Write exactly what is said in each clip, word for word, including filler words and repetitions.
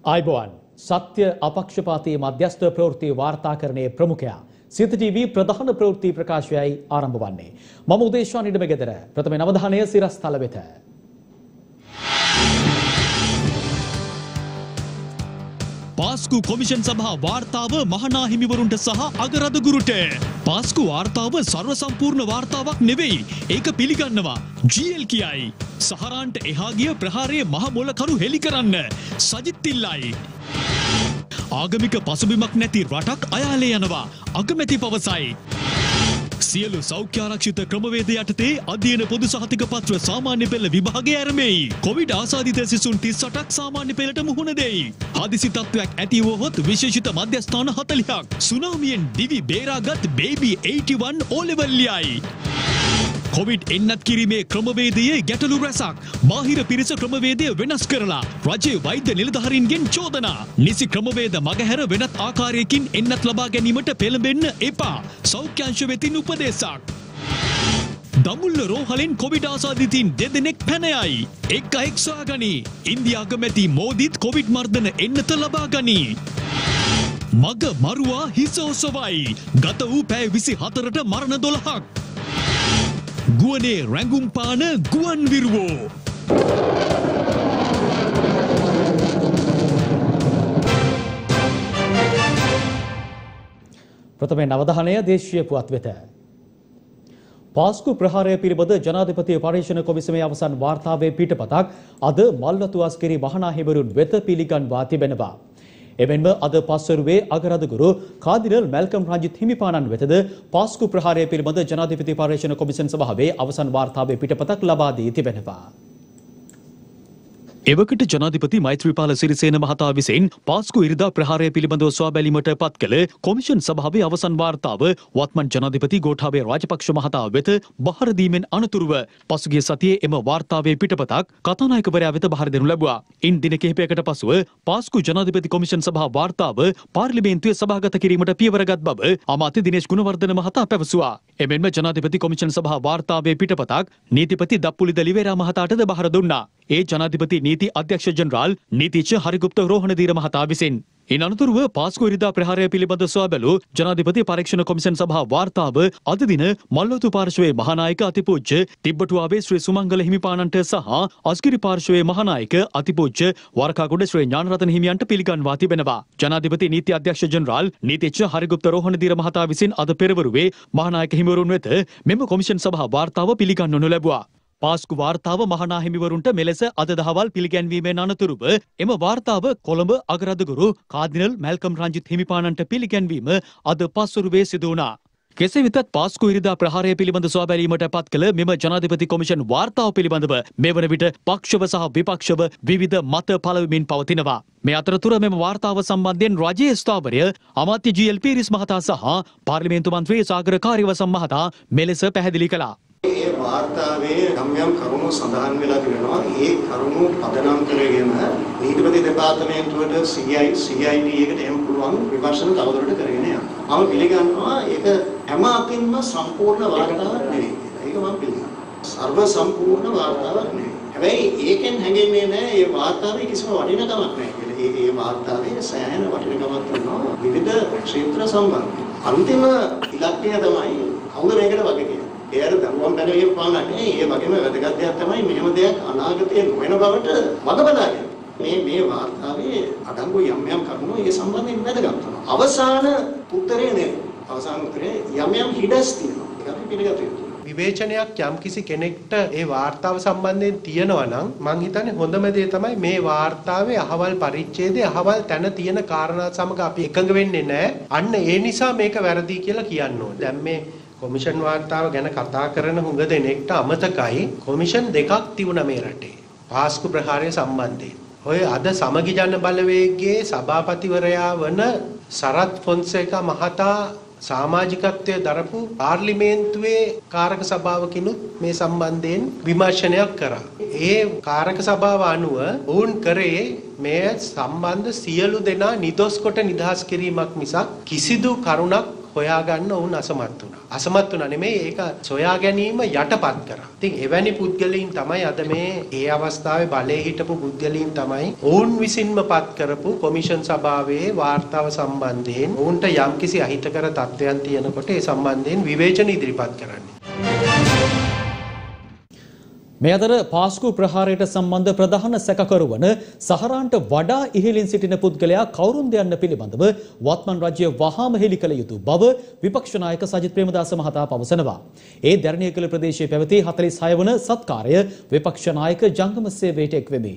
आयुबोवन सत्य अपक्षपाती मध्यस्थ प्रवृत्ति वार्ताकरणे प्रमुखया सित टीवी प्रधान प्रवृत्ति प्रकाशयයි ආරම්භ වන්නේ මම උදේශා නිඩමගෙදර ප්‍රථම නවධානය සිරස්තල වෙත පාස්කු කොමිෂන් සභා වාර්තාව මහනා හිමිවරුන්ට සහ අගරදුගුරුට පාස්කු වාර්තාව සර්ව සම්පූර්ණ වාර්තාවක් නෙවෙයි ඒක පිළිගන්නවා ජී එල් කියයි සහරාන්ට එහා ගිය ප්‍රහාරයේ මහ මොලකරු හෙලි කරන්න සජිත් තිල්ලයි ආගමික පසුබිමක් නැති රටක් අයාලේ යනවා අගමැති පවසයි සියලු සෞඛ්‍ය ආරක්ෂිත ක්‍රමවේද යටතේ අධ්‍යයන පොදු සහතික පත්‍ර සාමාන්‍ය පෙළ විභාගය ආරම්භයි කොවිඩ් ආසාදිත සිසුන් තිස් අටක් සාමාන්‍ය පෙළට මුහුණ දෙයි හදිසි තත්ත්වයක් ඇති වුවහොත් විශේෂිත මධ්‍යස්ථාන හතළිහක් සුනාමියෙන් දිවි බේරාගත් baby eighty one O level ලියයි කොවිඩ් එන්නත් කිරීමේ ක්‍රමවේදයේ ගැටලු රැසක් බාහිර පිරිස ක්‍රමවේදය වෙනස් කරලා රජයේ වෛද්‍ය නිලධාරීන්ගෙන් චෝදනා නිසි ක්‍රමවේද මගහැර වෙනත් ආකාරයකින් එන්නත් ලබා ගැනීමට පෙළඹෙන්න එපා සෞඛ්‍යාංශ වෙතින් උපදේශක් දඹුල්ල රෝහලෙන් කොවිඩ් ආසාදිතින් දෙදෙනෙක් පැන යයි එක් අයෙක් සොයාගනි ඉන්දියා අගමැති මෝදිත් කොවිඩ් මර්ධන එන්නත ලබා ගනි මග මරුවා හිස ඔසවයි ගත වූ පැය විසි හතරට මරණ දොළහක් ගුවනේ රැඟුම් පාන ගුවන් විරුවෝ ප්‍රථම නවධානය දේශීය පුවත් වෙත පාස්කු ප්‍රහාරය පිළිබඳ ජනාධිපති පරීක්ෂණ කොමිසමේ අවසන් වාර්තාවේ පිටපතක් අද මල්වතු අස්කිරි මහනා හිමිවරුන් වෙත පිළිගන්වා තිබෙනවා එමෙන්ම අද පස්වරුවේ අගරදුගුරු කාදිනල් මැල්කම් රංජිත් හිමිපාණන් වෙතද පාස්කු ප්‍රහාරය පිළිබඳ ජනාධිපති පරීක්ෂණ කොමිෂන් සභාවේ අවසන් වාර්තාවේ පිටපතක් ලබා දී තිබෙනවා. එවකට ජනාධිපති මෛත්‍රීපාල සිරිසේන මහතා විසින් පාස්කු ඉරිදා ප්‍රහාරය පිළිබඳව සොයා බැලීමට පත් කළ කොමිෂන් සභාවේ අවසන් වාර්තාව වත්මන් ජනාධිපති ගෝඨාභය රාජපක්ෂ මහතා වෙත බහර දීමෙන් අනතුරුව පසුගිය සතියේ එම වාර්තාවේ පිටපතක් කතානායකවරයා වෙත බහර දෙනු ලැබුවා. ඉන් දින කිහිපයකට පසුව පාස්කු ජනාධිපති කොමිෂන් සභා වාර්තාව පාර්ලිමේන්තුවේ සභාගත කිරීමට පියවරගත් බව අමාත්‍ය දිනේෂ් ගුණවර්ධන මහතා පැවසුවා. එමෙන්ම ජනාධිපති කොමිෂන් සභා වාර්තාවේ පිටපතක් නීතිපති දප්පුලිද ලිවේරා මහතාටද බහර දුන්නා. ඒ ජනාධිපති නීති අධ්‍යක්ෂ ජනරාල් නීතිච්ච හරිගුප්ත රෝහණදීර මහතා විසින් ඉන් අනතුරුව පාස්කු ඉරිදා ප්‍රහාරය පිළිබඳ සොයා බැලූ ජනාධිපති පරීක්ෂණ කොමිෂන් සභා වාර්තාව අද දින මල්වතු පාර්ශවයේ මහානායක අතිපූජ්‍ය තිබ්බටුවාවේ ශ්‍රී සුමංගල හිමිපාණන්ට සහ අස්ගිරි පාර්ශවයේ මහානායක අතිපූජ්‍ය වරකාගොඩ ශ්‍රී ඥානරතන හිමියන්ට පිළිගන්වා තිබෙනවා. ජනාධිපති නීති අධ්‍යක්ෂ ජනරාල් නීතිච්ච හරිගුප්ත රෝහණදීර මහතා විසින් අද පෙරවරුවේ මහානායක හිමිවරුන් වෙත මෙම කොමිෂන් සභා වාර්තාව පිළිගන්වනු ලැබුවා. පාස්කු වාර්තාව මහනා හිමිවරුන්ට මෙලෙස අද දහවල් පිළිගැන්වීමෙන් අනතුරුව එම වාර්තාව කොළඹ අගරදුගුරු කාදිනල් මැල්කම් රංජිත් හිමිපාණන්ට පිළිගැන්වීම අද පස්වරුවේ සිදු වුණා. කෙසේ වෙතත් පාස්කු ඉරිදා ප්‍රහාරය පිළිබඳ සොයා බැලීමට පත් කළ මෙම ජනාධිපති කොමිෂන් වාර්තාව පිළිබඳව මේ වන විට පක්ෂව සහ විපක්ෂව විවිධ මත පළවෙමින් පවතිනවා. මේ අතරතුර මෙම වාර්තාව සම්බන්ධයෙන් රජයේ ස්ථාවරය අමාත්‍ය ජී එල් පීරිස් මහතා සහ පාර්ලිමේන්තු මන්ත්‍රී සාගර කාර්යවසම් මහතා මෙලෙස පැහැදිලි කළා. ඒ වාර්තාවේ යම් යම් කරුණු සඳහන් වෙලා තිබෙනවා. ඒ කරුණු පදනම් කරගෙන නීතිපති දෙපාර්තමේන්තුවට සී ආයි ටී එකට එම් පුළුවන් විමර්ශන තවදුරටත් කරගෙන යනවා. මම පිළිගන්නවා ඒක හැම අතින්ම සම්පූර්ණ වාර්තාවක් නෙවෙයි. ඒක මම පිළිගන්නවා. සර්ව සම්පූර්ණ වාර්තාවක් නෙවෙයි. හැබැයි ඒකෙන් හැඟෙන්නේ නැහැ මේ වාර්තාවේ කිසිම වටිනකමක් නැහැ කියලා. ඒ ඒ වාර්තාවේ සෑහෙන වටිනකමක් තියෙනවා විවිධ ක්ෂේත්‍ර සම්බන්ධයෙන්. අන්තිම ඉලක්කය තමයි කවුද මේකට වගේ කියන්නේ. ඒකට දරුවන් පැනවීම පානන්නේ ඒ වගේම වැදගත් දෙයක් තමයි මෙහෙම දෙයක් අනාගතයේ නොවන බවට වග බලාගෙන මේ මේ වාර්තාවේ අඩංගු යම් යම් කරුණු ඒ සම්බන්ධයෙන් වැදගත් වෙනවා. අවසාන උත්තරේ නේ. අවසාන උත්තරේ යම් යම් හිඩස් තියෙනවා. ඒක අපි පිළිගත යුතුයි. විවේචනයක් යම් කිසි කෙනෙක්ට ඒ වාර්තාව සම්බන්ධයෙන් තියෙනවා නම් මං හිතන්නේ හොඳම දේ තමයි මේ වාර්තාවේ අහවල් පරිච්ඡේදයේ අහවල් තැන තියෙන කාරණා සමග අපි එකඟ වෙන්නේ නැහැ. අන්න ඒ නිසා මේක වැරදි කියලා කියන්න ඕනේ. දැන් මේ කොමිෂන් වාර්තාව ගැන කතා කරන හුඟ දෙනෙක්ට අමතකයි කොමිෂන් දෙකක් තිබුණා මේ රටේ පාස්කු ප්‍රහාරය සම්බන්ධයෙන්. ඔය අද සමගි ජන බලවේගයේ සභාපතිවරයා වන සරත් ෆොන්සේකා මහතා සමාජිකත්වයේ දරපු පාර්ලිමේන්තුවේ කාරක සභාවකිනුත් මේ සම්බන්ධයෙන් විමර්ශනයක් කරා. ඒ කාරක සභාව අනුව වුන් කරේ මේ සම්බන්ධ සියලු දෙනා නිදොස් කොට නිදහස් කිරීමක් මිසක් කිසිදු කරුණක් හොයාගන්න ඔවුන් අසමත් වුණා. අසමත් වුණා නෙමෙයි ඒක සොයා ගැනීම යටපත් කරා. ඉතින් එවැනි පුද්ගලයන් තමයි අද මේ ඒ අවස්ථාවේ බලයේ හිටපු පුද්ගලයන් තමයි ඔවුන් විසින්ම පත් කරපු කොමිෂන් සභාවේ වාර්තාව සම්බන්ධයෙන් ඔවුන්ට යම්කිසි අහිතකර තත්ත්වයන් තියෙනකොට ඒ සම්බන්ධයෙන් විවේචන ඉදිරිපත් කරන්නේ. මේ අතර පාස්කු ප්‍රහාරයට සම්බන්ධ ප්‍රධාන සැකකරු වන සහරාන්ට වඩා ඉහළින් සිටින පුද්ගලයා කවුරුන්ද යන්න පිළිබඳව වත්මන් රජය වහාම හෙළි කළ යුතු බව විපක්ෂ නායක සජිත් ප්‍රේමදාස මහතා පවසනවා. ඒ දැරණියකල ප්‍රදේශයේ පැවති හතළිස් හය වන සත්කාරය විපක්ෂ නායක ජංගම සේවයට එක්වෙමි.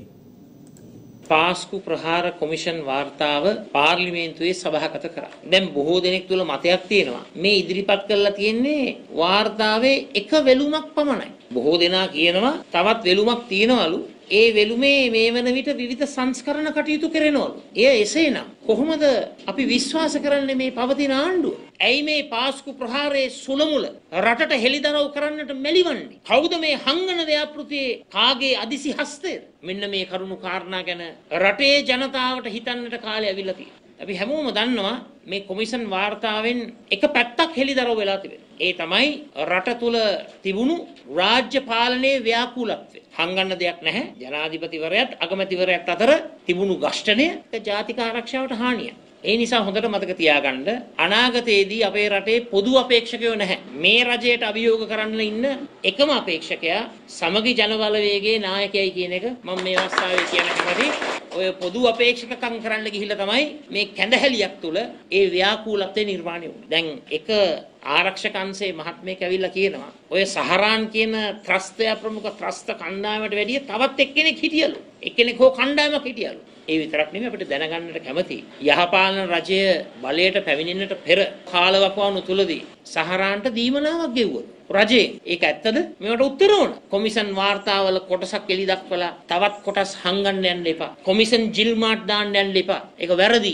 පාස්කු ප්‍රහාර කොමිෂන් වාර්තාව පාර්ලිමේන්තුවේ සභාගත කරා. දැන් බොහෝ දෙනෙක් තුල මතයක් තියෙනවා. මේ ඉදිරිපත් කරලා තියෙන්නේ වාර්තාවේ එක වෙලුමක් පමණයි. බොහෝ දෙනා කියනවා තවත් වෙලුමක් තියෙනවලු. ඒ වෙලුමේ මේ වන විට විවිධ සංස්කරණ කටයුතු කරනවලු. එය එසේනම් කොහොමද අපි විශ්වාස කරන්නේ මේ පවතින ආණ්ඩුව? ඇයි මේ පාස්කු ප්‍රහාරයේ සුළමුල රටට හෙළිදරව් කරන්නට මැලිවන්නේ? කවුද මේ හංගන ව්‍යාපෘතියේ කාගේ අදිසි හස්තයද? මෙන්න මේ කරුණු කාරණා ගැන රටේ ජනතාවට හිතන්නට කාලය ඇවිල්ලා තියෙනවා. අපි හැමෝම දන්නවා මේ කොමිෂන් වාර්තාවෙන් එක පැත්තක් හෙළිදරව් වෙලා තිබෙනවා. ඒ තමයි රට තුල තිබුණු රාජ්‍ය පාලනයේ ව්‍යාකූලත්වය. හංගන්න දෙයක් නැහැ. ජනාධිපතිවරයාත් අගමැතිවරයාත් අතර තිබුණු ඝෂ්ඨනය ජාතික ආරක්ෂාවට හානියක්. ඒ නිසා හොඳට මතක තියාගන්න අනාගතයේදී අපේ රටේ පොදු අපේක්ෂකයෝ නැහැ. මේ රජයට අභියෝග කරන්න ඉන්න එකම අපේක්ෂකයා සමගි ජනබලවේගයේ නායකයයි කියන එක මම මේ අවස්ථාවේ කියන්න කැමතියි. ඔය පොදු අපේක්ෂකකම් කරන්න ගිහිල්ලා තමයි මේ කැඳහැලියක් තුල ඒ ව්‍යාකූලත්වය නිර්මාණය වුනේ. දැන් එක ආරක්ෂක අංශයේ මහත්මයෙක් ඇවිල්ලා කියනවා ඔය සහරාන් කියන ත්‍රස්තය ප්‍රමුඛ ත්‍රස්ත කණ්ඩායමට වැඩිය තවත් එක්කෙනෙක් හිටියලු. එක්කෙනෙක් හෝ කණ්ඩායමක් හිටියලු. ඒ විතරක් නෙමෙයි අපිට දැනගන්නට කැමති යහපාලන රජය බලයට පැමිණෙන්නට පෙර කාලවකවානු තුලදී සහරාන්ට දීමනාවක් ගෙව්වා. රජේ ඒක ඇත්තද? මේවට උත්තර ඕන. කොමිෂන් වාර්තාවල කොටසක් එලි දක්වලා තවත් කොටස් හංගන්න යන්න එපා. කොමිෂන් ජිල්මාට් දාන්න යන්න එපා. ඒක වැරදි.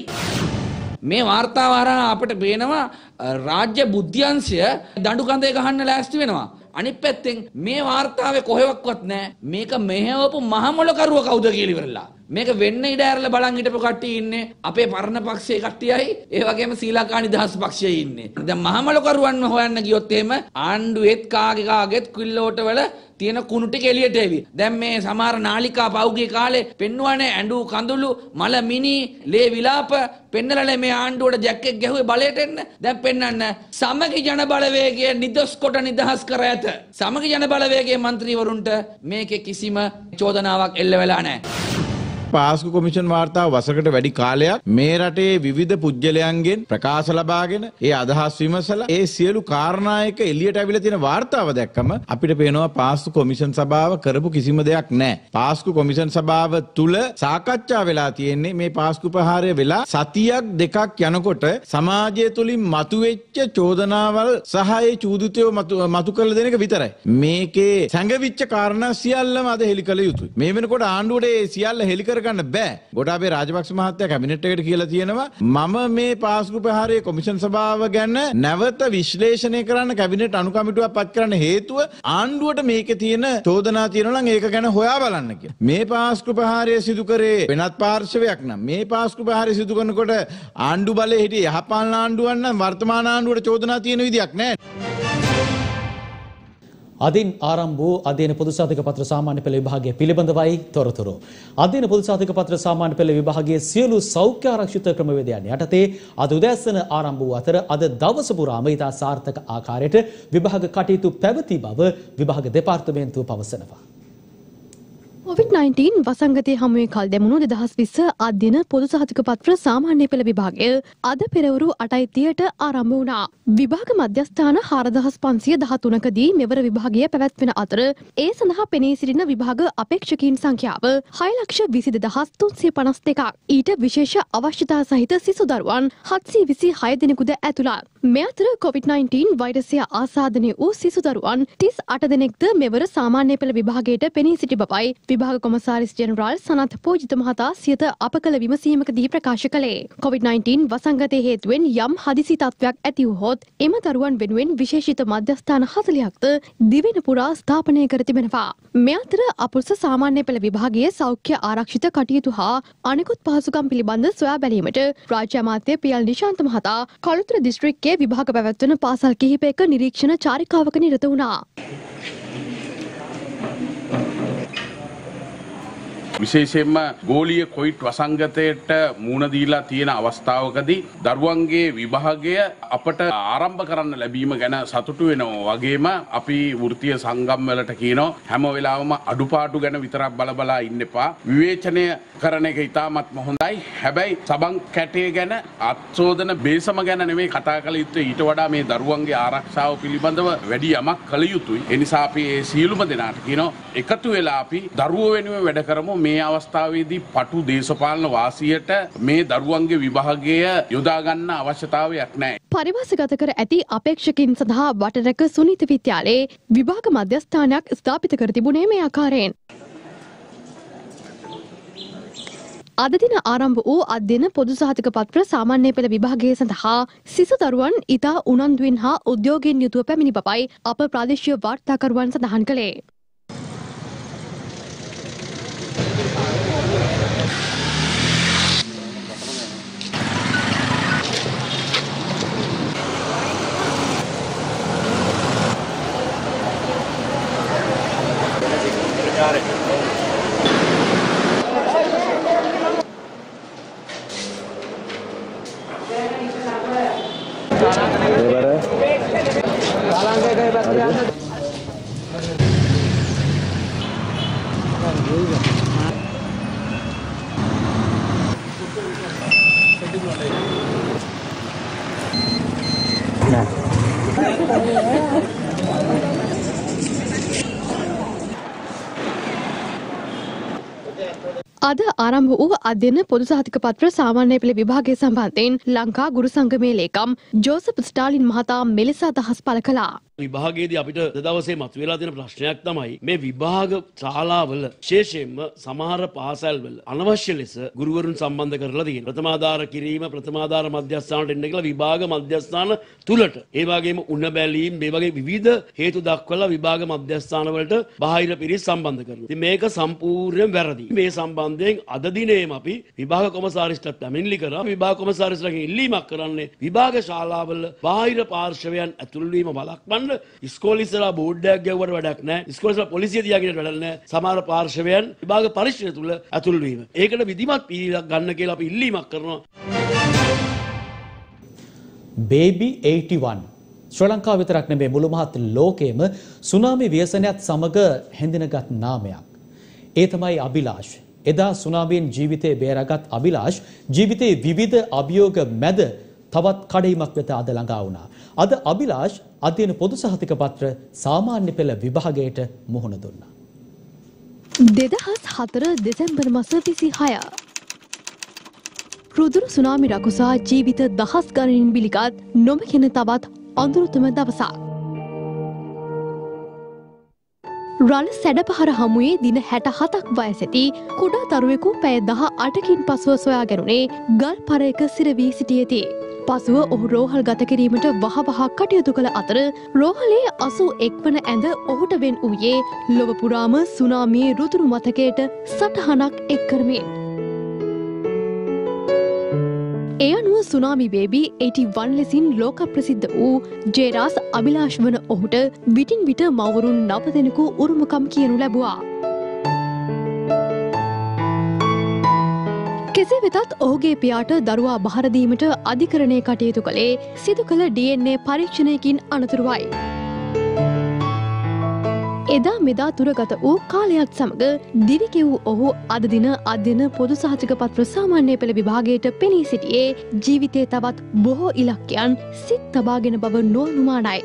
මේ වාර්තාව හරහා අපිට පේනවා රාජ්‍ය බුද්ධ්‍යංශය දඬු කඳේ ගහන්න ලෑස්ති වෙනවා. අනිත් පැත්තෙන් මේ වාර්තාවේ කොහෙවත් නැහැ මේක මෙහෙවපු මහමොලකරුව කවුද කියලා ඉවරලා. මේක වෙන්න ඉඩ ඇරලා බලන් හිටපු කට්ටිය ඉන්නේ අපේ පරණ පක්ෂයේ කට්ටියයි ඒ වගේම ශ්‍රී ලංකා නිදහස් පක්ෂයේ ඉන්නේ. දැන් මහමොලකරුවන් හොයන්න ගියොත් එහෙම ආණ්ඩුවේත් කාගේ කාගේත් කුල්ලෝට වල තියෙන කුණු ටික එළියට එවි. දැන් මේ සමහර නාලිකා පෞගිය කාලේ පෙන්වන්නේ ඇඬු කඳුළු මල මිනි ලේ විලාප පෙන්නලනේ මේ ආණ්ඩුවට ජැක්කෙක් ගැහුවේ බලයට එන්න. දැන් පෙන්වන්න සමගි ජන බලවේගය නිදොස් කොට නිදහස් කර ඇත. සමගි ජන බලවේගයේ മന്ത്രിවරුන්ට මේකේ කිසිම චෝදනාවක් එල්ල වෙලා නැහැ. පාස්කු කොමිෂන් වාර්තාව වසරකට වැඩි කාලයක් මේ රටේ විවිධ පුජ්‍යලයන්ගෙන් ප්‍රකාශ ලබාගෙන ඒ අදහස් විමසලා ඒ සියලු කාරණා එක එළියට අවිලා තියෙන වාර්තාව දැක්කම අපිට පේනවා පාස්කු කොමිෂන් සභාව කරපු කිසිම දෙයක් නැහැ. පාස්කු කොමිෂන් සභාව තුල සාකච්ඡා වෙලා තියෙන්නේ මේ පාස්කු ප්‍රහාරය වෙලා සතියක් දෙකක් යනකොට සමාජය තුලින් මතුවෙච්ච චෝදනාවල් සහ ඒ චූදිතයෝ මතු කරලා දෙන එක විතරයි. මේකේ සංගවිච්ච කාරණා සියල්ලම අද හෙලි කළ යුතුයි. මේ වෙනකොට ආණ්ඩුවට ඒ සියල්ල හෙලි කරගන්න බෑ. ගොඩාබේ රාජපක්ෂ මහත්තයා කැබිනට් එකට කියලා තියෙනවා මම මේ පාස්කු ප්‍රහාරයේ කොමිෂන් සභාව ගැන නැවත විශ්ලේෂණය කරන්න කැබිනට් අනුකමිටුවක් පත් කරන්න හේතුව ආණ්ඩුවට මේකේ තියෙන චෝදනා තියෙනවා නම් ඒක ගැන හොයා බලන්න කියලා. මේ පාස්කු ප්‍රහාරය සිදු කරේ වෙනත් පාර්ශවයක් නම් මේ පාස්කු ප්‍රහාරය සිදු කරනකොට ආණ්ඩු බලයේ හිටිය යහපාලන ආණ්ඩුවක් නම් වර්තමාන ආණ්ඩුවට චෝදනා තියෙන විදියක් නැහැ. අදින් ආරම්භ වූ අධ්‍යයන පොදු සාධක පත්‍ර සාමාන්‍ය පෙළ විභාගය පිළිබඳවයි තොරතුරු. අධ්‍යයන පොදු සාධක පත්‍ර සාමාන්‍ය පෙළ විභාගයේ සියලු සෞඛ්‍ය ආරක්ෂිත ක්‍රමවේදයන් යටතේ අද උදෑසන ආරම්භ වූ අතර අද දවස පුරාම ඉතා සාර්ථක ආකාරයට විභාග කටයුතු පැවති බව විභාග දෙපාර්තමේන්තුව පවසනවා. කොවිඩ් නයින්ටීන් වසංගතය හමුවේ කල් දැමුණු දෙදහස් විස්ස අධ්‍යයන පොදු සහතික පත්‍ර සාමාන්‍ය පෙළ විභාගය අද පෙරවරු අටයි තිහට ආරම්භ වුණා. විභාග මධ්‍යස්ථාන හාරදහස් පන්සිය දහතුනකදී මෙවර විභාගය පැවැත්වෙන අතර ඒ සඳහා පෙනී සිටින විභාග අපේක්ෂකීන් සංඛ්‍යාව හය ලක්ෂ විසි දෙදහස් තුන්සිය පනස් දෙකක්. ඊට විශේෂ අවශ්‍යතා සහිත සිසු දරුවන් හත්සිය විසි හය දෙනෙකුද ඇතුළත්. මේ අතර කොවිඩ් නයින්ටීන් වෛරසය ආසාදනය වූ සිසු දරුවන් තිස් අට දෙනෙක්ද මෙවර සාමාන්‍ය පෙළ විභාගයට පෙනී සිටි බවයි විභාග කොමසාරිස් ජෙනරාල් සනත් පූජිත මහතා සියත අප කළ විමසීමකදී ප්‍රකාශ කළේ. කොවිඩ් නයින්ටීන් වසංගතය හේතුවෙන් යම් හදිසි තත්ත්වයක් ඇති වුවහොත් එම දරුවන් වෙනුවෙන් විශේෂිත මධ්‍යස්ථාන හතළිහක්ද දිවෙන පුරා ස්ථාපනය කර තිබෙනවා. මේ අතර අපුරුෂ සාමාන්‍ය පෙළ විභාගයේ සෞඛ්‍ය ආරක්ෂිත කටයුතු හා අනෙකුත් පහසුකම් පිළිබඳ සොයා බැලීමට රාජ්‍ය අමාත්‍ය පී.එල්. නිශාන්ත මහතා කළුතර දිස්ත්‍රික්කයේ විභාග පැවැත්වන පාසල් කිහිපයක නිරීක්ෂණ චාරිකාවක නිරත වුණා. විශේෂයෙන්ම ගෝලීය කොයිට් වසංගතයට මුහුණ දීලා තියෙන අවස්ථාවකදී දරුවන්ගේ විභාගය අපට ආරම්භ කරන්න ලැබීම ගැන සතුටු වෙනවා වගේම අපි වෘත්තීය සංගම් වලට කියනවා හැම වෙලාවෙම අඩුපාඩු ගැන විතරක් බල බලා ඉන්න එපා විවේචනය කරන එක ඉතාමත්ම හොඳයි. හැබැයි සබන් කැටය ගැන අත්සෝදන බේසම ගැන නෙමෙයි කතා කළ යුත්තේ ඊට වඩා මේ දරුවන්ගේ ආරක්ෂාව පිළිබඳව වැඩි යමක් කළ යුතුයි. ඒ නිසා අපි මේ සියලුම දෙනාට කියනවා එකතු වෙලා අපි දරුවෝ වෙනුවෙන් වැඩ කරමු. මේ අවස්ථාවේදී පටු දේශපාලන වාසියට මේ දරුවන්ගේ විභාගය යොදා ගන්න අවශ්‍යතාවයක් නැහැ. පරිවාසගත කර ඇති අපේක්ෂකින් සඳහා වටරැක සුනීත විද්‍යාලයේ විභාග මධ්‍යස්ථානයක් ස්ථාපිත කර තිබුණේ මේ ආකාරයෙන්. අද දින ආරම්භ වූ අධ්‍යයන පොදු සහතික පත්‍ර සාමාන්‍ය පෙළ විභාගය සඳහා සිසු දරුවන් ඉතා උනන්දුවෙන් හා උද්‍යෝගයෙන් යුතුව පැමිණි බවයි අප ප්‍රාදේශීය වාර්තාකරුවන් සඳහන් කළේ. අද ආරම්භ වූ අධ්‍යයන පොදු සහතික පත්‍ර සාමාන්‍ය පෙළ විභාගය සම්බන්ධයෙන් ලංකා ගුරු සංගමේ ලේකම් ජෝසප් ස්ටාලින් මහතා මෙලෙස අදහස් පළ කළා. විභාගයේදී අපිට දවසේ මතුවලා තියෙන ප්‍රශ්නයක් තමයි මේ විභාග ශාලාවල විශේෂයෙන්ම සමහර පාසල්වල අනවශ්‍ය ලෙස ගුරුවරුන් සම්බන්ධ කරලා තියෙනවා. ප්‍රථමාධාර කිරීම ප්‍රථමාධාර මධ්‍යස්ථානට එන්න කියලා විභාග මධ්‍යස්ථාන තුලට ඒ වගේම උණ බැලීම් මේ වගේ විවිධ හේතු දක්වලා විභාග මධ්‍යස්ථාන වලට බාහිර පිරිස් සම්බන්ධ කරනවා. ඉතින් මේක සම්පූර්ණයෙන් වැරදි. මේ සම්බන්ධයෙන් අද දිනේම අපි විභාග කොමසාරිස්ටත් පැමිණිලි කරා. විභාග කොමසාරිස්ටගෙන් ඉල්ලීමක් කරන්නේ විභාග ශාලාවල බාහිර පාර්ශවයන් ඇතුළු වීම වළක්වන්න. ඉස්කෝල ඉස්සරහා බෝඩ් එකක් ගැව්වට වැඩක් නැහැ. ඉස්කෝල ඉස්සරහා පොලිසිය තියාගෙන වැඩක් නැහැ. සමහර පාර්ශවයන් විභාග පරීක්ෂණ තුල ඇතුළු වීම. ඒකට විධිමත් පිළිලක් ගන්න කියලා අපි ඉල්ලීමක් කරනවා. බේබි එයිටි වන් ශ්‍රී ලංකාව විතරක් නෙමෙයි මුළු මහත් ලෝකයේම සුනාමි ව්‍යසනයත් සමග හැඳිනගත් නාමයක්. ඒ තමයි අභිලාෂ්. එදා සුනාමියෙන් ජීවිතේ බේරාගත් අභිලාෂ් ජීවිතේ විවිධ අභියෝග මැද තවත් කඩයිමක් වෙත අද ළඟා වුණා. අද අභිලාෂ් අධ්‍යයන පොදු සහතික පත්‍ර සාමාන්‍ය පෙළ විභාගයට මුහුණ දුන්නා. දෙදහස් හතර දෙසැම්බර් මාස විසිහය රුදුරු සුනාමි රකුසා ජීවිත දහස් ගණනින් බිලිගත් නොමැකෙන තවත් අඳුරුතම දවසක්. රළ සැඩපහර හමුවේ දින හැට හතක් වයසැති කුඩා දරුවෙකු පැය දහ අටකින් පසුව සොයා ගැනුනේ ගල් පරයක සිරවී සිටියේදී. පසුව ඔහු රෝහල් ගත කිරීමට වහවහ කටයුතු කළ අතර රෝහලේ අසූ එක් වන ඇඳ ඔහුට වෙන් වූයේ ලොව පුරාම සුනාමියේ රුදුරු මතකයට සටහනක් එක් කරමින්. ඒ අනුව සුනාමි බේබි එයිටි වන් ලෙසින් ලෝක ප්‍රසිද්ධ වූ ජේරාස් අභිලාෂ් වන ඔහුට විටින් විට මවුරුන් නව දෙනෙකු උරුමකම් කියනු ලැබුවා. කෙසේ වෙතත් ඔහුගේ පියාට දරුවා බහර දීමට අධිකරණය කටයුතු කළේ සිදු කළ ඩී එන් ඒ පරීක්ෂණයකින් අනතුරුවයි. එදා මෙදා තුරගත වූ කාලයත් සමග දිවිගෙව් ඔහු අද දින අධ්‍යයන පොදු සහතික පත්‍ර සාමාන්‍ය පෙළ විභාගයට පෙනී සිටියේ ජීවිතයේ තවත් බොහෝ ඉලක්කයන් සිත් තබාගෙන බව නොඅනුමානයි.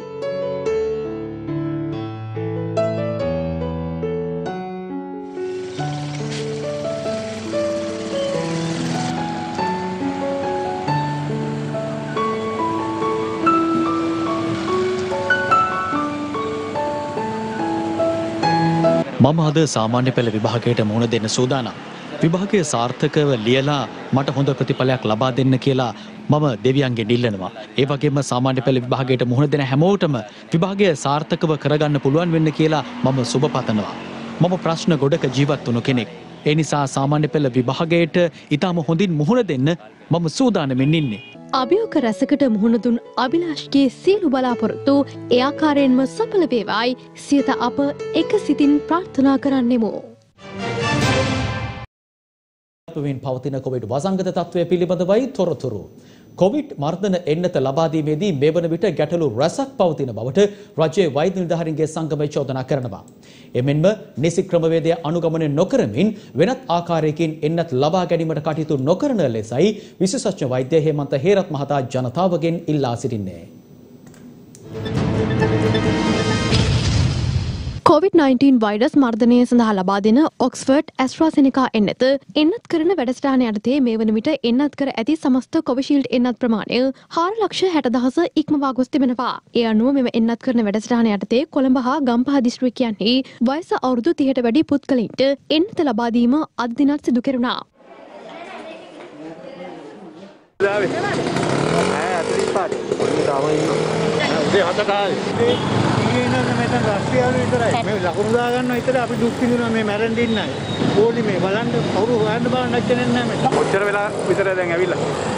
මම අද සාමාන්‍ය පෙළ විභාගයට මුහුණ දෙන්න සූදානම්. විභාගය සාර්ථකව ලියලා මට හොඳ ප්‍රතිඵලයක් ලබා දෙන්න කියලා මම දෙවියන්ගෙන් ඉල්ලනවා. ඒ වගේම සාමාන්‍ය පෙළ විභාගයට මුහුණ දෙන හැමෝටම විභාගය සාර්ථකව කරගන්න පුළුවන් වෙන්න කියලා මම සුබ පතනවා. මම ප්‍රශ්න ගොඩක ජීවත් වුණු කෙනෙක්. ඒ නිසා සාමාන්‍ය පෙළ විභාගයට ඊටම හොඳින් මුහුණ දෙන්න මම සූදානමින් ඉන්නේ. අභියෝග රැසකට මුහුණ දුන් අභිලාෂ්ගේ සියලු බලාපොරොත්තු ඒ ආකාරයෙන්ම සඵල වේවායි සියත අප එක සිතින් ප්‍රාර්ථනා කරන්නෙමු. අපවින් පවතින කොවිඩ් වසංගත තත්ත්වය පිළිබඳවයි තොරතුරු. කොවිඩ් මර්ධන එන්නත ලබා දීමේදී මේ වන විට ගැටලු රැසක් පවතින බවට රජයේ වෛද්‍ය නිලධාරීන්ගේ සංගමය චෝදනා කරනවා. එමෙන්ම නිසි ක්‍රමවේදය අනුගමනය නොකරමින් වෙනත් ආකාරයකින් එන්නත් ලබා ගැනීමට කටයුතු නොකරන ලෙසයි විශේෂඥ වෛද්‍ය හේමන්ත හේරත් මහතා ජනතාවගෙන් ඉල්ලා සිටින්නේ. කොවිඩ් නයින්ටීන් වෛරස් මර්ධනය සඳහා ලබා දෙන ඔක්ස්ෆර්ඩ් ඇස්ට්‍රාසෙනිකා එන්නත එන්නත් කරන වැඩසටහන යටතේ මේ වන විට එන්නත් කර ඇති සමස්ත කොවිෂීල්ඩ් එන්නත් ප්‍රමාණය හාර ලක්ෂ හැට දහස ඉක්මවා ගොස් තිබෙනවා. ඒ අනුව මෙම එන්නත් කරන වැඩසටහන යටතේ කොළඹ හා ගම්පහ දිස්ත්‍රික්කයන්හි වයස අවුරුදු තිහට වැඩි පුද්ගලයින්ට එන්නත ලබා දීම අද දිනත් සිදු කෙරුණා. මෙතන රස්තියාලු විතරයි. මේ ලකුණු දාගන්න විතර අපි දුක් විඳිනවා මේ මැරෙන්න ඉන්නයි. ඕනි මේ බලන්න කවුරු හොයන්න බලන්න නැච්චෙන්නේ නැහැ මෙතන. කොච්චර වෙලා විතර දැන් ඇවිල්ලා?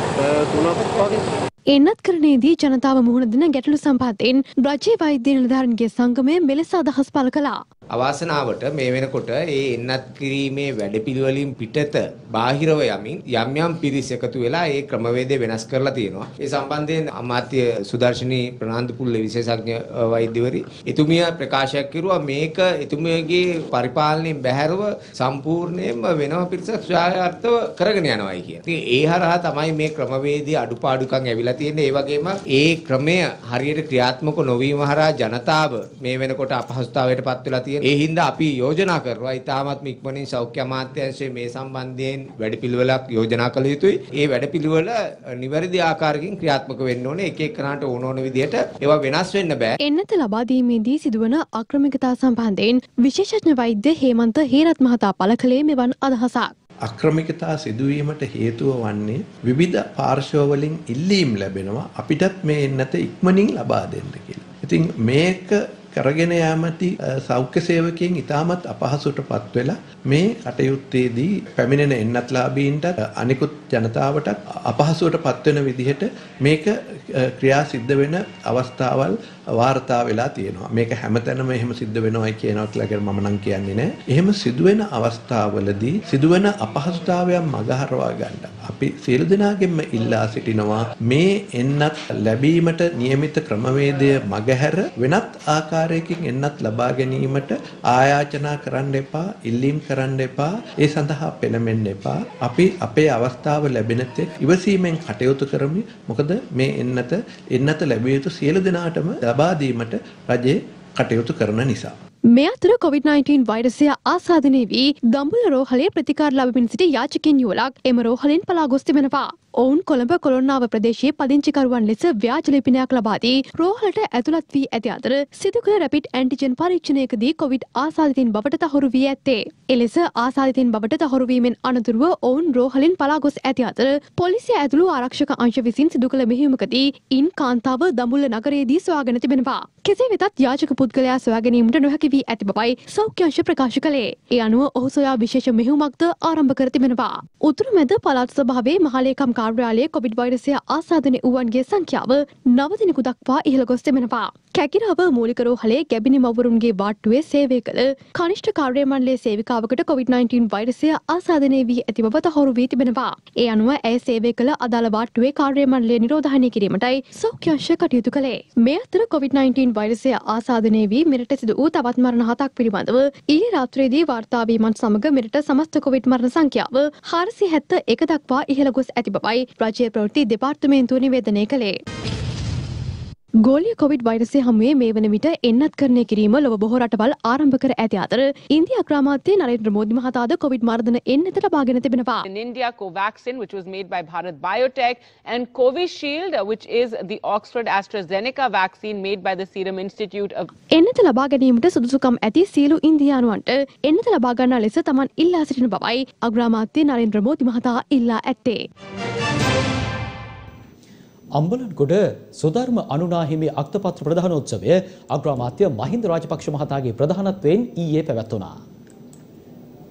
තුනක් වගේ. එන්නත් කරණයේදී ජනතාව මුහුණ දෙන ගැටලු සම්බන්ධයෙන් රජයේ වෛද්‍ය නිලධාරීන්ගේ සංගමය මෙලෙස අදහස් පළ කළා. අවාසනාවට මේ වෙනකොට ඒ එන්නත් කිරීමේ වැඩපිළිවෙලින් පිටත බාහිරව යමින් යම් යම් පිරිස් එකතු වෙලා ඒ ක්‍රමවේදය වෙනස් කරලා තියෙනවා. ඒ සම්බන්ධයෙන් අමාත්‍ය සුදර්ශනී ප්‍රනාන්දුපුල්ලේ විශේෂඥ වෛද්‍යවරි එතුමිය ප්‍රකාශයක් කරුවා මේක එතුමියගේ පරිපාලනයෙන් බැහැරව සම්පූර්ණයෙන්ම වෙනම පිරිසක් ස්වායත්තව කරගෙන යනවායි කියන. ඉතින් ඒ හරහා තමයි මේ ක්‍රමවේදයේ අඩුපාඩුකම් ඇවිල්ලා තියෙන්නේ. ඒ වගේම ඒ ක්‍රමය හරියට ක්‍රියාත්මක නොවීම හරහා ජනතාව මේ වෙනකොට අපහසුතාවයට පත් වෙලා ඒ හින්දා අපි යෝජනා කරනවා ඉතාමත්ම ඉක්මනින් සෞඛ්‍ය අමාත්‍යාංශයේ මේ සම්බන්ධයෙන් වැඩපිළිවෙලක් යෝජනා කළ යුතුයි. ඒ වැඩපිළිවෙල නිවැරදි ආකාරයකින් ක්‍රියාත්මක වෙන්න ඕනේ. එක එක්කනට ඕන ඕන විදිහට ඒවා වෙනස් වෙන්න බෑ. එන්නත ලබා දීමේදී සිදුවන අක්‍රමිකතා සම්බන්ධයෙන් විශේෂඥ වෛද්‍ය හේමන්ත හේරත් මහතා පළ කළේ මෙවන් අදහසක්. අක්‍රමිකතා සිදුවීමට හේතුව වන්නේ විවිධ පාර්ශවවලින් ඉල්ලීම් ලැබෙනවා අපිටත් මේ එන්නත ඉක්මනින් ලබා දෙන්න කියලා. ඉතින් මේක කරගෙන යාමති සෞඛ්‍ය සේවකයන් ඉතාමත් අපහසුටපත් වෙලා මේ කටයුත්තේදී පැමිණෙන එන්නත්ලාභීන්ට අනිකුත් ජනතාවට අපහසුවටපත් වෙන විදිහට මේක ක්‍රියා සිද්ධ වෙන අවස්ථාවල් වාර්තා වෙලා තියෙනවා. මේක හැමතැනම එහෙම සිද්ධ වෙනවයි කියනවා කියලා මම නම් කියන්නේ නැහැ. එහෙම සිදුවෙන අවස්ථාවලදී සිදුවෙන අපහසුතාවයන් මගහරවා ගන්න අපි සියලු දෙනාගෙන්ම ඉල්ලා සිටිනවා මේ එන්නත් ලැබීමට නියමිත ක්‍රමවේදය මගහැර වෙනත් ආකාරයකින් එන්නත් ලබා ගැනීමට ආයාචනා කරන්න එපා, ඉල්ලීම් කරන්න එපා, ඒ සඳහා පෙළඹෙන්න එපා. අපි අපේ අවස්ථාව ලැබෙන තෙක් ඉවසීමෙන් කටයුතු කරමු. මොකද මේ එන්නත එන්නත ලැබිය යුතු සියලු දෙනාටම ලබා දීමට රජය කටයුතු කරන නිසා. මේ අතර කොවිඩ් නයින්ටීන් වෛරසය ආසාදනය වී දඹුල්ල රෝහලේ ප්‍රතිකාර ලබමින් සිටි යාචකයන් යුවලක් එම රෝහලෙන් පලා ගොස් තිබෙනවා. ඔවුන් කොළඹ කොළොන්නාව ප්‍රදේශයේ පදිංචිකරුවන් ලෙස ව්‍යාජ ලිපිනයක් ලබා දී රෝහලට ඇතුළත් වී ඇති අතර සිදු කළ රැපිඩ් ඇන්ටිජන් පරීක්ෂණයකදී කොවිඩ් ආසාදිතින් බවට තහවුරු වී ඇත්තේ. එලෙස ආසාදිතින් බවට තහවුරු වීමෙන් අනතුරුව ඔවුන් රෝහලෙන් පලා ගොස් ඇති අතර පොලිසිය ඇතුළු ආරක්ෂක අංශ විසින් සිදු කළ මෙහෙයුමකදී ඉන් කාන්තාව දඹුල්ල නගරයේදී සොයාගෙන තිබෙනවා. කෙසේ වෙතත් යාචක පුද්ගලයා සොයා ගැනීමට නොහැකි වී ඇති බවයි සෞඛ්‍ය අංශ ප්‍රකාශ කළේ. ඒ අනුව ඔහු සොයා විශේෂ මෙහෙයුමක්ද ආරම්භ කර තිබෙනවා. උතුරු මැද පළාත් සභාවේ මහලේකම් කාර්යාලයේ කොවිඩ් වෛරසය ආසාදනය වූවන්ගේ සංඛ්‍යාව නව දිනකු දක්වා ඉහළ ගොස් තිබෙනවා. කැකිරාව මූලික රෝහලේ ගැබිනි මවුරුන්ගේ වාට්ටුවේ සේවය කළ කනිෂ්ඨ කාර්ය මණ්ඩලයේ සේවිකාවකට කොවිඩ් නයින්ටීන් වෛරසය ආසාදනය වී ඇති බව තහවුරු වී තිබෙනවා. ඒ අනුව ඇය සේවය කළ අදාළ වාට්ටුවේ කාර්ය මණ්ඩලය නිරෝධායනය කිරීමටයි සෞඛ්‍ය අංශ කටයුතු කළේ. මේ අතර කොවිඩ් නයින්ටීන් වෛරසය ආසාදනය වී මෙරට සිදු වූ තවත් මරණ හතක් පිළිබඳව ඊයේ රාත්‍රියේදී වාර්තා වීමත් සමග මෙරට සමස්ත කොවිඩ් මරණ සංඛ්‍යාව හාරසිය හැත්තෑ එක දක්වා ඉහළ ගොස් ඇති බවයි රජයේ ප්‍රවෘත්ති දෙපාර්තමේන්තුව නිවේදනය කළේ. ගෝලීය කොවිඩ් වෛරසය හමුවේ මේ වන විට එන්නත්කරණය කිරීම ලොව බොහෝ රටවල් ආරම්භ කර ඇති අතර ඉන්දියා අග්‍රාමාත්‍ය නරේන්ද්‍ර මෝදි මහතාද කොවිඩ් මර්ධන එන්නත ලබාගෙන තිබෙනවා. In India, Covaxin, which was made by Bharat Biotech, and Covishield, which is the Oxford AstraZeneca vaccine made by the Serum Institute of. එන්නත ලබා ගැනීමට සුදුසුකම් ඇති සියලු ඉන්දියානුවන්ට එන්නත ලබා ගන්නා ලෙස තමන් ඉල්ලා සිටින බවයි අග්‍රාමාත්‍ය නරේන්ද්‍ර මෝදි මහතා ඉල්ලා ඇත්තේ. අම්බලන්ගොඩ සුධර්ම අනුනාහිමි අක්තපත්‍ර ප්‍රදානෝත්සවය අග්‍රාමාත්‍ය මහින්ද රාජපක්ෂ මහතාගේ ප්‍රධානත්වයෙන් ඊයේ පැවැත්වුණා.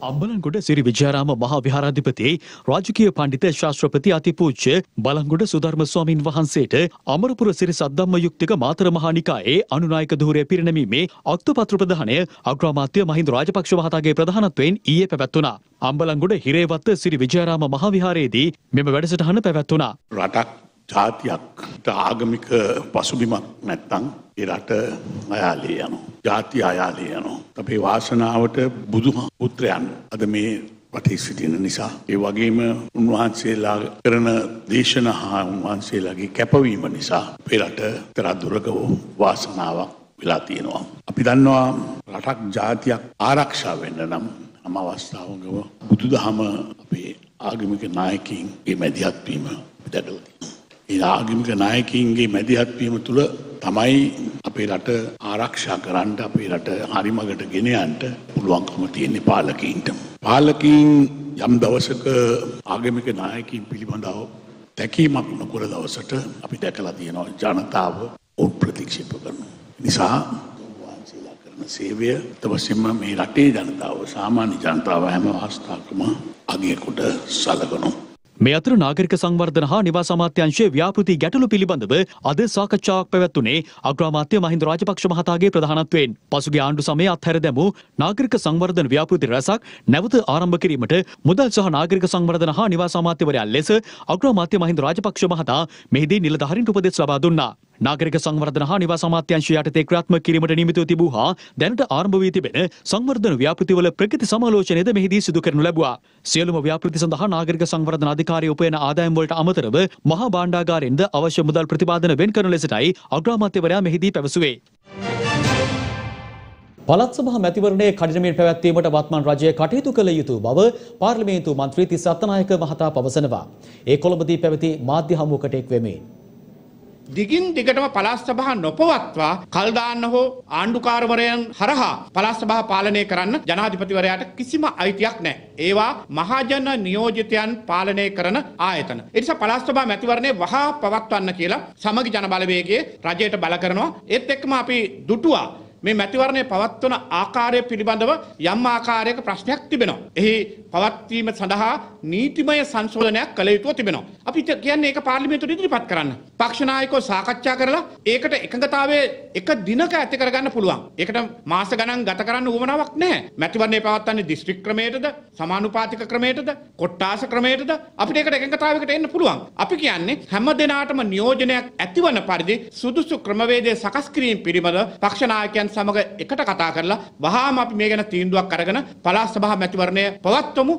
අම්බලන්ගොඩ සිරි විජයාරාම මහා විහාරාධිපති රාජකීය පඬිත ශාස්ත්‍රපති අතිපූජ්‍ය බලංගොඩ සුධර්ම ස්වාමින් වහන්සේට අමරපුර සිරි සද්ධම්ම යුක්තික මාතර මහා නිකායේ අනුනායක ධූරය පිරිනැමීමේ අක්තපත්‍ර ප්‍රදානය අග්‍රාමාත්‍ය මහින්ද රාජපක්ෂ මහතාගේ ප්‍රධානත්වයෙන් ඊයේ පැවැත්වුණා. අම්බලන්ගොඩ හිරේවත්ත සිරි විජයාරාම මහා විහාරයේදී මෙම වැඩසටහන පැවැත්වුණා. රටක් ජාතියක් ආගමික පසුබිමක් නැත්තම් ඒ රට අයාලේ යනවා. ජාතිය අයාලේ යනවා. අපේ වාසනාවට බුදු පුත්‍රයන් අද මේ රටේ සිටින නිසා ඒ වගේම උන්වහන්සේලා කරන දේශනා හා උන්වහන්සේලාගේ කැපවීම නිසා අපේ රට තරදුරක වාසනාවක් වෙලා තියෙනවා. අපි දන්නවා රටක් ජාතියක් ආරක්ෂා වෙන්න නම් අම අවස්ථාවක බුදුදහම අපේ ආගමික නායකයින්ගේ මැදිහත් වීම දැකලා තියෙනවා. ඒ ආගමික නායකයින්ගේ මැදිහත් වීම තුළ තමයි අපේ රට ආරක්ෂා කරන්න අපේ රට හරි මගට ගෙන යන්න පුළුවන්කම තියෙන්නේ පාලකීන්ට. පාලකීන් යම් දවසක ආගමික නායකයින් පිළිබඳව තැකීමක් නොකර දවසට අපි දැකලා තියෙනවා ජනතාව උන් ප්‍රතික්ෂේප කරනවා. නිසා වහන්සේලා කරන සේවය තවසෙම මේ රටේ ජනතාව සාමාන්‍ය ජනතාව හැම අවස්ථාවකම අගය කොට සලකනවා. මේ අතර නාගරික සංවර්ධන හා නිවාස අමාත්‍යාංශයේ ව්‍යාපෘති ගැටලු පිළිබඳව අද සාකච්ඡාවක් පැවැත්වුණේ අග්‍රාමාත්‍ය මහින්ද රාජපක්ෂ මහතාගේ ප්‍රධානත්වයෙන්. පසුගිය ආණ්ඩු සමයේ අත්හැර දැමූ නාගරික සංවර්ධන ව්‍යාපෘති රැසක් නැවත ආරම්භ කිරීමට මුදල් සහ නාගරික සංවර්ධන හා නිවාස අමාත්‍යවරයා ලෙස අග්‍රාමාත්‍ය මහින්ද රාජපක්ෂ මහතා මෙහිදී නිලධාරීන්ට උපදෙස් ලබා දුන්නා. නාගරික සංවර්ධන හා නිවාස අමාත්‍යාංශය යටතේ ක්‍රියාත්මක කිරීමට නියමිතව තිබූ හා දැනට ආරම්භ වී තිබෙන සංවර්ධන ව්‍යාපෘතිවල ප්‍රගති සමාලෝචනයද මෙහිදී සිදු කරනු ලැබුවා. සියලුම ව්‍යාපෘති සඳහා නාගරික සංවර්ධන අධිකාරිය උපයන ආදායම් වලට අමතරව මහා භාණ්ඩාගාරයෙන්ද අවශ්‍ය මුදල් ප්‍රතිපාදන වෙන් කරන ලෙසටයි අග්‍රාමාත්‍යවරයා මෙහිදී පැවසුවේ. පළාත් සභා මැතිවරණයේ කඩිනමින් පැවැත්වීමට වත්මන් රජය කටයුතු කළ යුතු බව පාර්ලිමේන්තු මන්ත්‍රී තිස්ස අත්තනායක මහතා පවසනවා. ඒ කොළඹදී පැවති මාධ්‍ය හමුවකට එක් වෙමින් දිගින් දිගටම පළාත් සභා නොපවත්වා කල් දාන්න හෝ ආණ්ඩුකාරවරයන් හරහා පළාත් සභා පාලනය කරන්න ජනාධිපතිවරයාට කිසිම අයිතියක් නැහැ. ඒවා මහජන නියෝජිතයන් පාලනය කරන ආයතන. ඒ නිසා පළාත් සභා මැතිවරණය වහා පවත්වන්න කියලා සමගි ජන බලවේගයේ රජයට බල කරනවා. ඒත් එක්කම අපි දුටුවා මේ මැතිවරණය පවත්වන ආකාරය පිළිබඳව යම් ආකාරයක ප්‍රශ්නයක් තිබෙනවා. එහි පවත්වීම සඳහා නීතිමය සංශෝධනයක් කළ යුතුව තිබෙනවා. අපි කියන්නේ ඒක පාර්ලිමේන්තුවට ඉදිරිපත් කරන්න. පක්ෂ නායකව සාකච්ඡා කරලා ඒකට එකඟතාවයේ එක දිනක ඇති කරගන්න පුළුවන්. ඒකට මාස ගණන් ගත කරන්න උවමනාවක් නැහැ. මැතිවරණය පවත්වන්නේ දිස්ත්‍රික් ක්‍රමයටද, සමානුපාතික ක්‍රමයටද, කොට්ටාස ක්‍රමයටද අපිට ඒකට එකඟතාවයකට එන්න පුළුවන්. අපි කියන්නේ හැම දිනාටම නියෝජනයක් ඇතිවන පරිදි සුදුසු ක්‍රමවේදය සකස් කිරීම පිළිබඳ පක්ෂ නායකයන් සමග එකට කතා කරලා වහාම අපි මේ ගැන තීන්දුවක් අරගෙන පළාත් සභා මැතිවරණය පවත්වමු.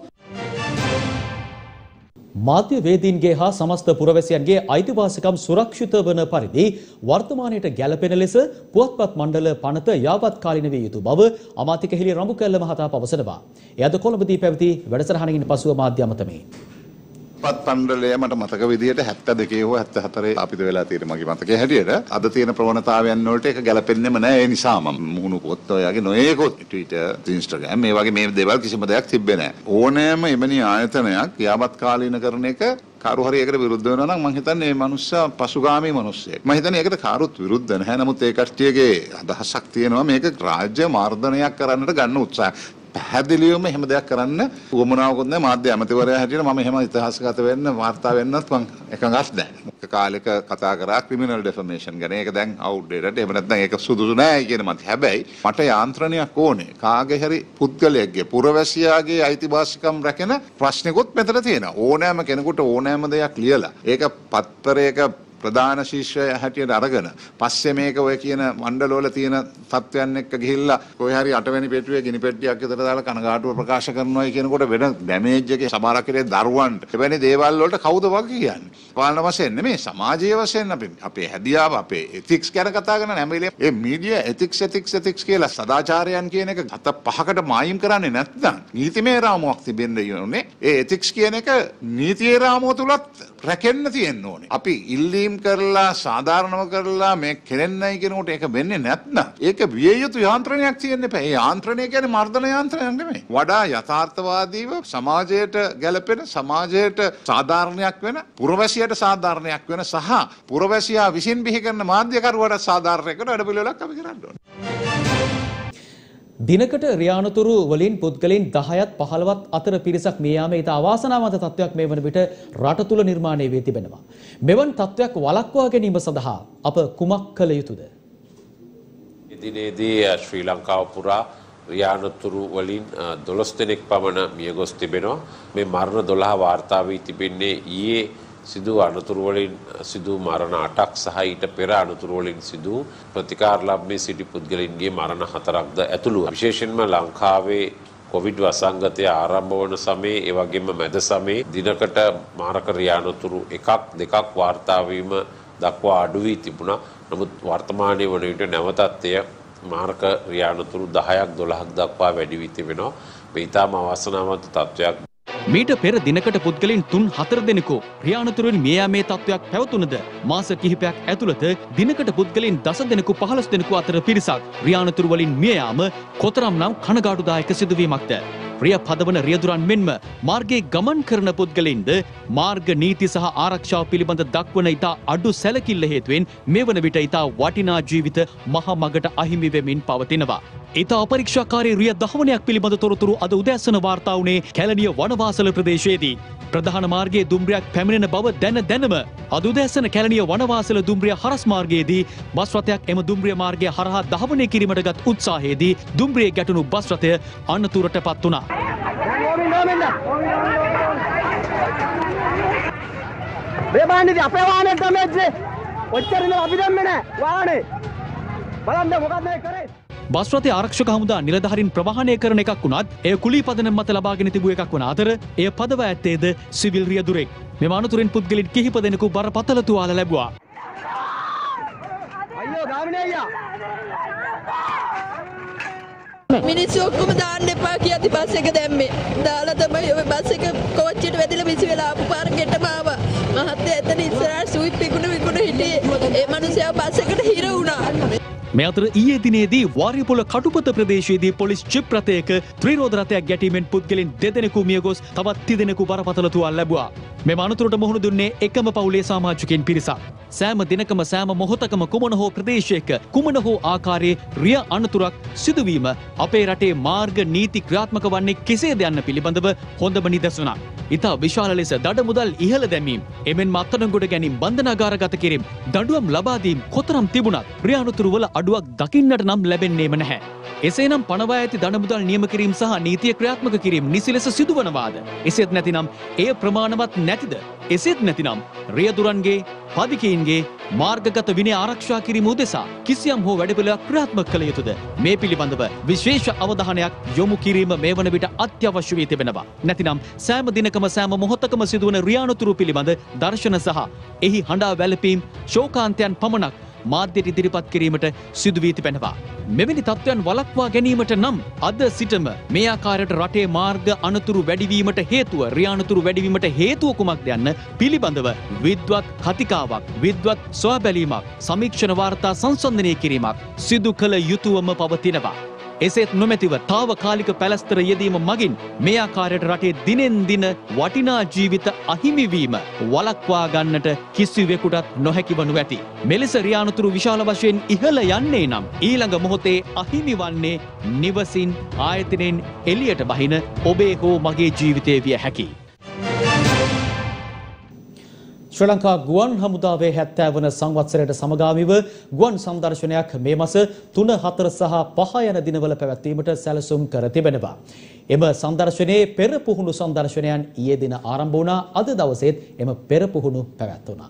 මාධ්‍ය වේදීන්ගේ හා සමස්ත පුරවැසියන්ගේ අයිතිවාසිකම් සුරක්ෂිත වන පරිදි වර්තමානයට ගැළපෙන ලෙස පුවත්පත් මණ්ඩල පනත යාවත්කාලින විය යුතු බව අමාත්‍ය කෙහෙලි රඹුකැල්ල මහතා පවසනවා. එය අද කොළඹදී පැවති වැඩසටහනකින් පසුව මාධ්‍ය අමතමේ පත් මණ්ඩලය මට මතක විදිහට හැත්තෑ දෙකේ හෝ හැත්තෑ හතරේ අපිට වෙලා තියෙන මගේ මතකයේ හැටියට අද තියෙන ප්‍රවණතාවයන් වලට ඒක ගැලපෙන්නෙම නැහැ. ඒ නිසා මම මුහුණු පොත් ඔයගේ නොයේකොත් Twitter, Instagram මේ වගේ මේ දේවල් කිසිම දෙයක් තිබ්බේ නැහැ. ඕනෑම එවැනි ආයතනයක් යාවත්කාලීන කරන එක කාරු හරි ඒකට විරුද්ධ වෙනවා නම් මම හිතන්නේ මේ මනුස්සයා පසුගාමී මනුස්සයෙක්. මම හිතන්නේ ඒකට කාරුත් විරුද්ධ නැහැ. නමුත් ඒ කට්ටියගේ අදහසක් තියෙනවා මේක රාජ්‍ය මාර්ධනයක් කරන්නට ගන්න උත්සාහය. පැහැදිලිවම එහෙම දෙයක් කරන්න උවමනාවකුත් නැහැ. මාධ්‍ය ඇමතිවරයා හැටියට මම එහෙම ඉතිහාසගත වෙන්න වාර්තා වෙන්නත් මම එකඟත් නැහැ. එක කාලෙක කතා කරා ක්‍රිමිනල් ඩෙෆර්මේෂන් ගැන. ඒක දැන් අවුට්ඩේටඩ්. එහෙම නැත්නම් ඒක සුදුසු නැහැ කියන මත. හැබැයි මට යාන්ත්‍රණයක් ඕනේ. කාගේ හරි පුද්ගලයෙක්ගේ පුරවැසියාගේ අයිතිවාසිකම් රැකෙන ප්‍රශ්නිකුත් මෙතන තියෙනවා. ඕනෑම කෙනෙකුට ඕනෑම දෙයක් ලියලා ඒක පත්තරයක ප්‍රධාන ශිෂ්‍යය හැටියට අරගෙන පස්සේ මේක ඔය කියන මණ්ඩලවල තියෙන තත්ත්වයන් එක්ක ගිහිල්ලා කොහේ හරි අටවැනි පෙට්ටියේ ගිනි පෙට්ටියක් විතර දාලා කනගාටුව ප්‍රකාශ කරනවා කියනකොට වෙන ඩැමේජ් එකේ සමහරක් විට දරුවන්ට එවැනි දේවල් වලට කවුද වගේ කියන්නේ? පාලන වශයෙන් නෙමෙයි සමාජීය වශයෙන් අපි අපේ හැදියාව අපේ එතික්ස් ගැන කතා කරන හැම වෙලේම මේ මීඩියා එතික්ස් එතික්ස් එතික්ස් කියලා සදාචාරයන් කියන එක අත පහකට මායිම් කරන්නේ නැත්නම් නීතිමය රාමුවක් තිබෙන්න ඕනේ. ඒ එතික්ස් කියන එක නීතියේ රාමුව තුලත් රැකෙන්න තියෙන්න ඕනේ. අපි ඉල්ලීම් කරලා සාධාරණව කරලා මේ කෙරෙන්නයි කියනකොට ඒක වෙන්නේ නැත්නම් ඒක විය යුතු යාන්ත්‍රණයක් තියෙන්න එපා. ඒ යාන්ත්‍රණය කියන්නේ මර්ධන යාන්ත්‍රණයක් නෙමෙයි. වඩා යථාර්ථවාදීව සමාජයට ගැළපෙන සමාජයට සාධාරණයක් වෙන පුරවැසියට සාධාරණයක් වෙන සහ පුරවැසියා විසින් බිහි කරන මාධ්‍යකරුවට සාධාරණයක් වෙන වැඩපිළිවෙලක් අපි කරන්න ඕනේ. දිනකට රියානතුරු වලින් පුද්ගලයන් දහයත් පහළවත් අතර පිරිසක් මේ යාමේ ඉතා අවාසනාවන්ත තත්ත්වයක් මේ වන විට රට තුල නිර්මාණය වී තිබෙනවා. මෙවන් තත්ත්වයක් වළක්වා ගැනීම සඳහා අප කුමක් කළ යුතුද? දිනේදී ශ්‍රී ලංකාව පුරා රියානතුරු වලින් දොළොස් දෙනෙක් පමණ මියගොස් තිබෙනවා. මේ මරණ දොළහ වාර්තා වී තිබෙන්නේ ඊයේ සිදු අනතුරු වලින් සිදු මරණ අටක් සහ ඊට පෙර අනතුරු වලින් සිදු ප්‍රතිකාර ලබ්ධ සිටි පුද්ගලයන්ගේ මරණ හතරක්ද ඇතුළුව. විශේෂයෙන්ම ලංකාවේ කොවිඩ් වසංගතය ආරම්භ වන සමයේ ඒ වගේම මැද සමයේ දිනකට මාරක රියානතුරු එකක් දෙකක් වාර්තා වීම දක්වා අඩු වී තිබුණා. නමුත් වර්තමානයේ වන විට නැවතත් එය මාරක රියානතුරු දහයක් දොළහක් දක්වා වැඩි වී තිබෙනවා. මේ ඉතාම අවාසනාවන්ත තත්ත්වයක්. මීට පෙර දිනකට පුද්ගලයන් තුන් හතර දෙනෙකු රියානතුරුවෙන් මිය යාමේ තත්ත්වයක් පැවතුනද මාස කිහිපයක් ඇතුළත දිනකට පුද්ගලයන් දස දෙනෙකු පහළොස් දෙනෙකු අතර පිරිසක් රියානතුරු වලින් මිය යාම කොතරම්නම් කනගාටුදායක සිදුවීමක්ද? රිය පදවන රියදුරන් මෙන්ම මාර්ගයේ ගමන් කරන පුද්ගලයින්ද මාර්ග නීති සහ ආරක්ෂාව පිළිබඳ දක්වන ඉතා අඩු සැලකිල්ල හේතුවෙන් මේ වන විට ඉතා වටිනා ජීවිත මහ මගට අහිමි වෙමින් පවතිනවා. ඉතා අපරීක්ෂාකාරී රිය දහවනයක් පිළිබඳ තොරතුරු අද උදෑසන වාර්තා වුණේ කැලණිය වනවාසල ප්‍රදේශයේදී. ප්‍රධාන මාර්ගයේ දුම්රියක් පැමිණෙන බව දැන දැනම අද උදෑසන කැලණිය වනවාසල දුම්රිය හරස් මාර්ගයේදී බස් රථයක් එම දුම්රිය මාර්ගය හරහා දහවනය කිරීමටගත් උත්සාහයේදී දුම්රියේ ගැටුණු බස් රථය අනතුරටපත් වුණා. මේ බාන්නේ අපේ වාහනේ තමයි ඔච්චරින් අපි දැම්මේ නෑ වාහනේ බලන්න මොකක්ද මේ කරේ. බස් රථය ආරක්ෂක හමුදා නිලධාරීන් ප්‍රවාහනය කරන එකක් වුණත් එය කුලී පදනම මත ලබාගෙන තිබූ එකක් වන අතර එය පදව ඇත්තේද සිවිල් රියදුරෙක්. මෙම අනතුරින් පුද්ගලයන් කිහිප දෙනෙකු බරපතල තුවාල ලැබුවා. අයියෝ ගාමිණී අයියා මිනිස්සු ඔක්කොම දාන්න එපා කියති බස් එක දැම්මේ. දාලා තමයි ඔය බස් එක කෝච්චියට වැදිලා විසි වෙලා ආපු පාර ගෙටම ආවා. මහත්තයා එතන ඉස්සරහට සුවිත් විකුණු විකුණු හිටියේ. ඒ මිනිස්සයා බස් එකට හිර වුණා. මේ අතර ඊයේ දිනේදී වාරියපොළ කටුපත ප්‍රදේශයේදී පොලිස් ජිප් රථයක ත්‍රිරෝද රථයක් ගැටීමෙන් පුද්ගලයන් දෙදෙනෙකු මිය ගොස් තවත් තිදෙනෙකු බරපතල තුවාල ලැබුවා. මෙම අනතුරට මුහුණ දුන්නේ එකම පවුලේ සමාජිකයින් පිරිසක්. සෑම දිනකම සෑම මොහොතකම කුමන හෝ ප්‍රදේශයක කුමන හෝ ආකාරයේ රිය අනතුරක් සිදුවීම අපේ රටේ මාර්ග නීති ක්‍රියාත්මක වන්නේ කෙසේද යන්න පිළිබඳව හොඳම නිදසුනක්. ඉතා විශාල ලෙස දඩ මුදල් ඉහළ දැමීම්, එමෙන්ම අත්අඩංගුවට ගැනීම, බන්ධනාගාරගත කිරීම, දඬුවම් ලබා දීම කොතරම් තිබුණත් රිය අනතුරු වල අඩුවක් දකින්නට නම් ලැබෙන්නේම නැහැ. එසේනම් පනවා ඇති දඩ මුදල් නියම කිරීම සහ නීතිය ක්‍රියාත්මක කිරීම නිසි ලෙස සිදුවනවාද? එසේත් නැතිනම් එය ප්‍රමාණවත් නැතිද? එසේත් නැතිනම් රියදුරන්ගේ පදිකයින්ගේ මාර්ගගත විනය ආරක්ෂා කිරීම උදෙසා කිසියම් හෝ වැඩපිළිවෙලක් ක්‍රියාත්මක කළ යුතුද? මේ පිළිබඳව විශේෂ අවධානයක් යොමු කිරීම මේ වන විට අත්‍යවශ්‍ය වී තිබෙනවා. නැතිනම් සෑම දිනකම සෑම මොහොතකම සිදුවන රියානතුරු පිළිබඳ දර්ශන සහ එහි හඬා වැළපීම් ශෝකාන්තයන් පමණක් මාධ්‍යට ඉදිරිපත් කිරීමට සිදු වී තිබෙනවා. මෙවැනි තත්ත්වයන් වළක්වා ගැනීමට නම් අද සිටම මේ ආකාරයට රටේ මාර්ග අනතුරු වැඩිවීමට හේතුව රියානතුරු වැඩිවීමට හේතුව කුමක්ද යන්න පිළිබඳව විද්වත් කතිකාවක්, විද්වත් සොයාබැලීමක්, සමීක්ෂණ වාර්තා සංසන්දනය කිරීමක් සිදු කළ යුතුවම පවතිනවා. එසේත් නොමැතිව තාවකාලික පැලස්තර යෙදීම මගින් මේ ආකාරයට රටේ දිනෙන් දින වටිනා ජීවිත අහිමිවීම වළක්වා ගන්නට කිසිවෙකුටත් නොහැකි වනු ඇති. මෙලෙස රියානතුරු විශාල වශයෙන් ඉහළ යන්නේ නම් ඊළඟ මොහොතේ අහිමි වන්නේ නිවසින් ආයතනෙන් එළියට බහින ඔබේ හෝ මගේ ජීවිතය විය හැකියි. ශ්‍රී ලංකා ගුවන් හමුදාවේ හැත්තෑ වන සංවත්සරයට සමගාමීව ගුවන් සංදර්ශනයක් මේ මාස තුන හතර සහ පහ යන දිනවල පැවැත්වීමට සැලසුම් කර තිබෙනවා. එම සංදර්ශනයේ පෙර පුහුණු සංදර්ශනයන් ඊයේ දින ආරම්භ වුණා. අද දවසේත් එම පෙර පුහුණු පැවැත්වුණා.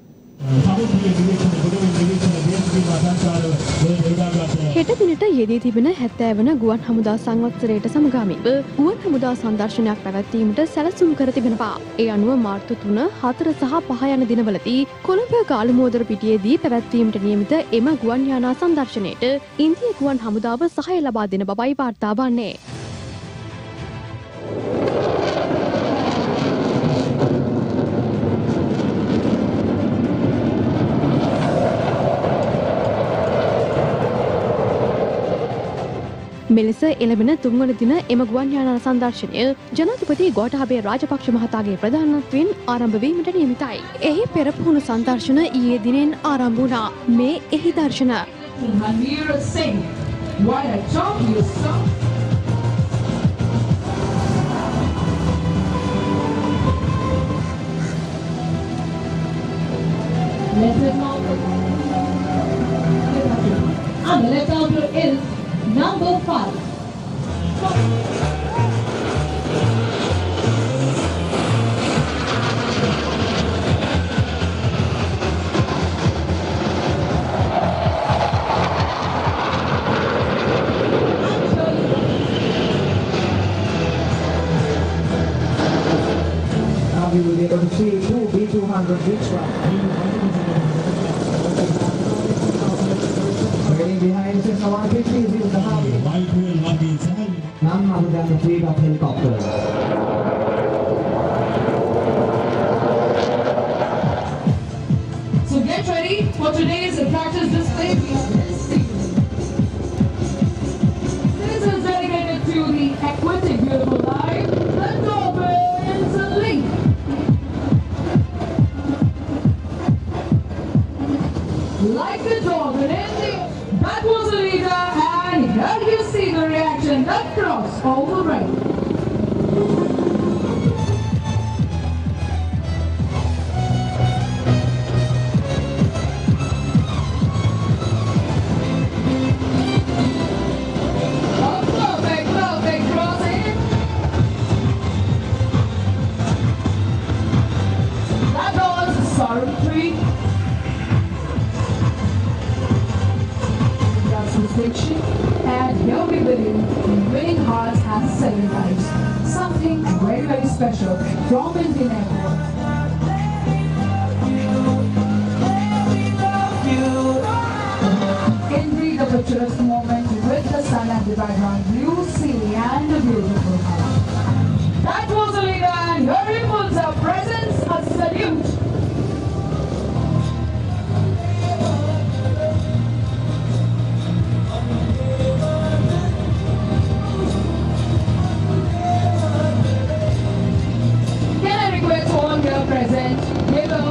හෙට දිනට යෙදී තිබෙන හැත්තෑ වන ගුවන් හමුදා සංවත්සරයට සමගාමීව ගුවන් හමුදා සංදර්ශනයක් පැවැත්වීමට සැලසුම් කර තිබෙනවා. ඒ අනුව මාර්තු තුන හතර සහ පහ යන දිනවලදී කොළඹ කාළුමෝදර පිටියේදී පැවැත්වීමට නියමිත එම ගුවන් යානා සංදර්ශනයට ඉන්දිය ගුවන් හමුදාව සහාය ලබා දෙන බවයි වාර්තා වන්නේ. මෙලෙස එළඹෙන තුන්වන දින එම ගුවන් යානා සංදර්ශනය ජනාධිපති ගෝඨාභය රාජපක්ෂ මහතාගේ ප්‍රධානත්වයෙන් ආරම්භ වීමට නියමිතයි. එහි පෙරපුහුණු සංදර්ශන ඊයේ දිනෙන් ආරම්භ වුණා. මේ එහි දර්ශන What a job you saw. And the left outfielder is number five. Now we will be able to see two B two hundred big strike. Getting behind since one fifty is the Harvey. None other than the fleet of helicopters. So get ready for today's practice display. This is dedicated to the aquatic beautiful life, the dolphins link. Like the dolphin ending, that was the leader, and here you see the reaction that crossed all the way. Perfect, perfect crossing. That was sorry. That's distinction, and here we believe winning hearts has seven lives. Something very, very special from Indian Airport. Indeed, a picturesque moment with the sun at the background, blue sea and a beautiful heart. That was the leader, and here he puts our presence, a salute. Can I request all here present, give a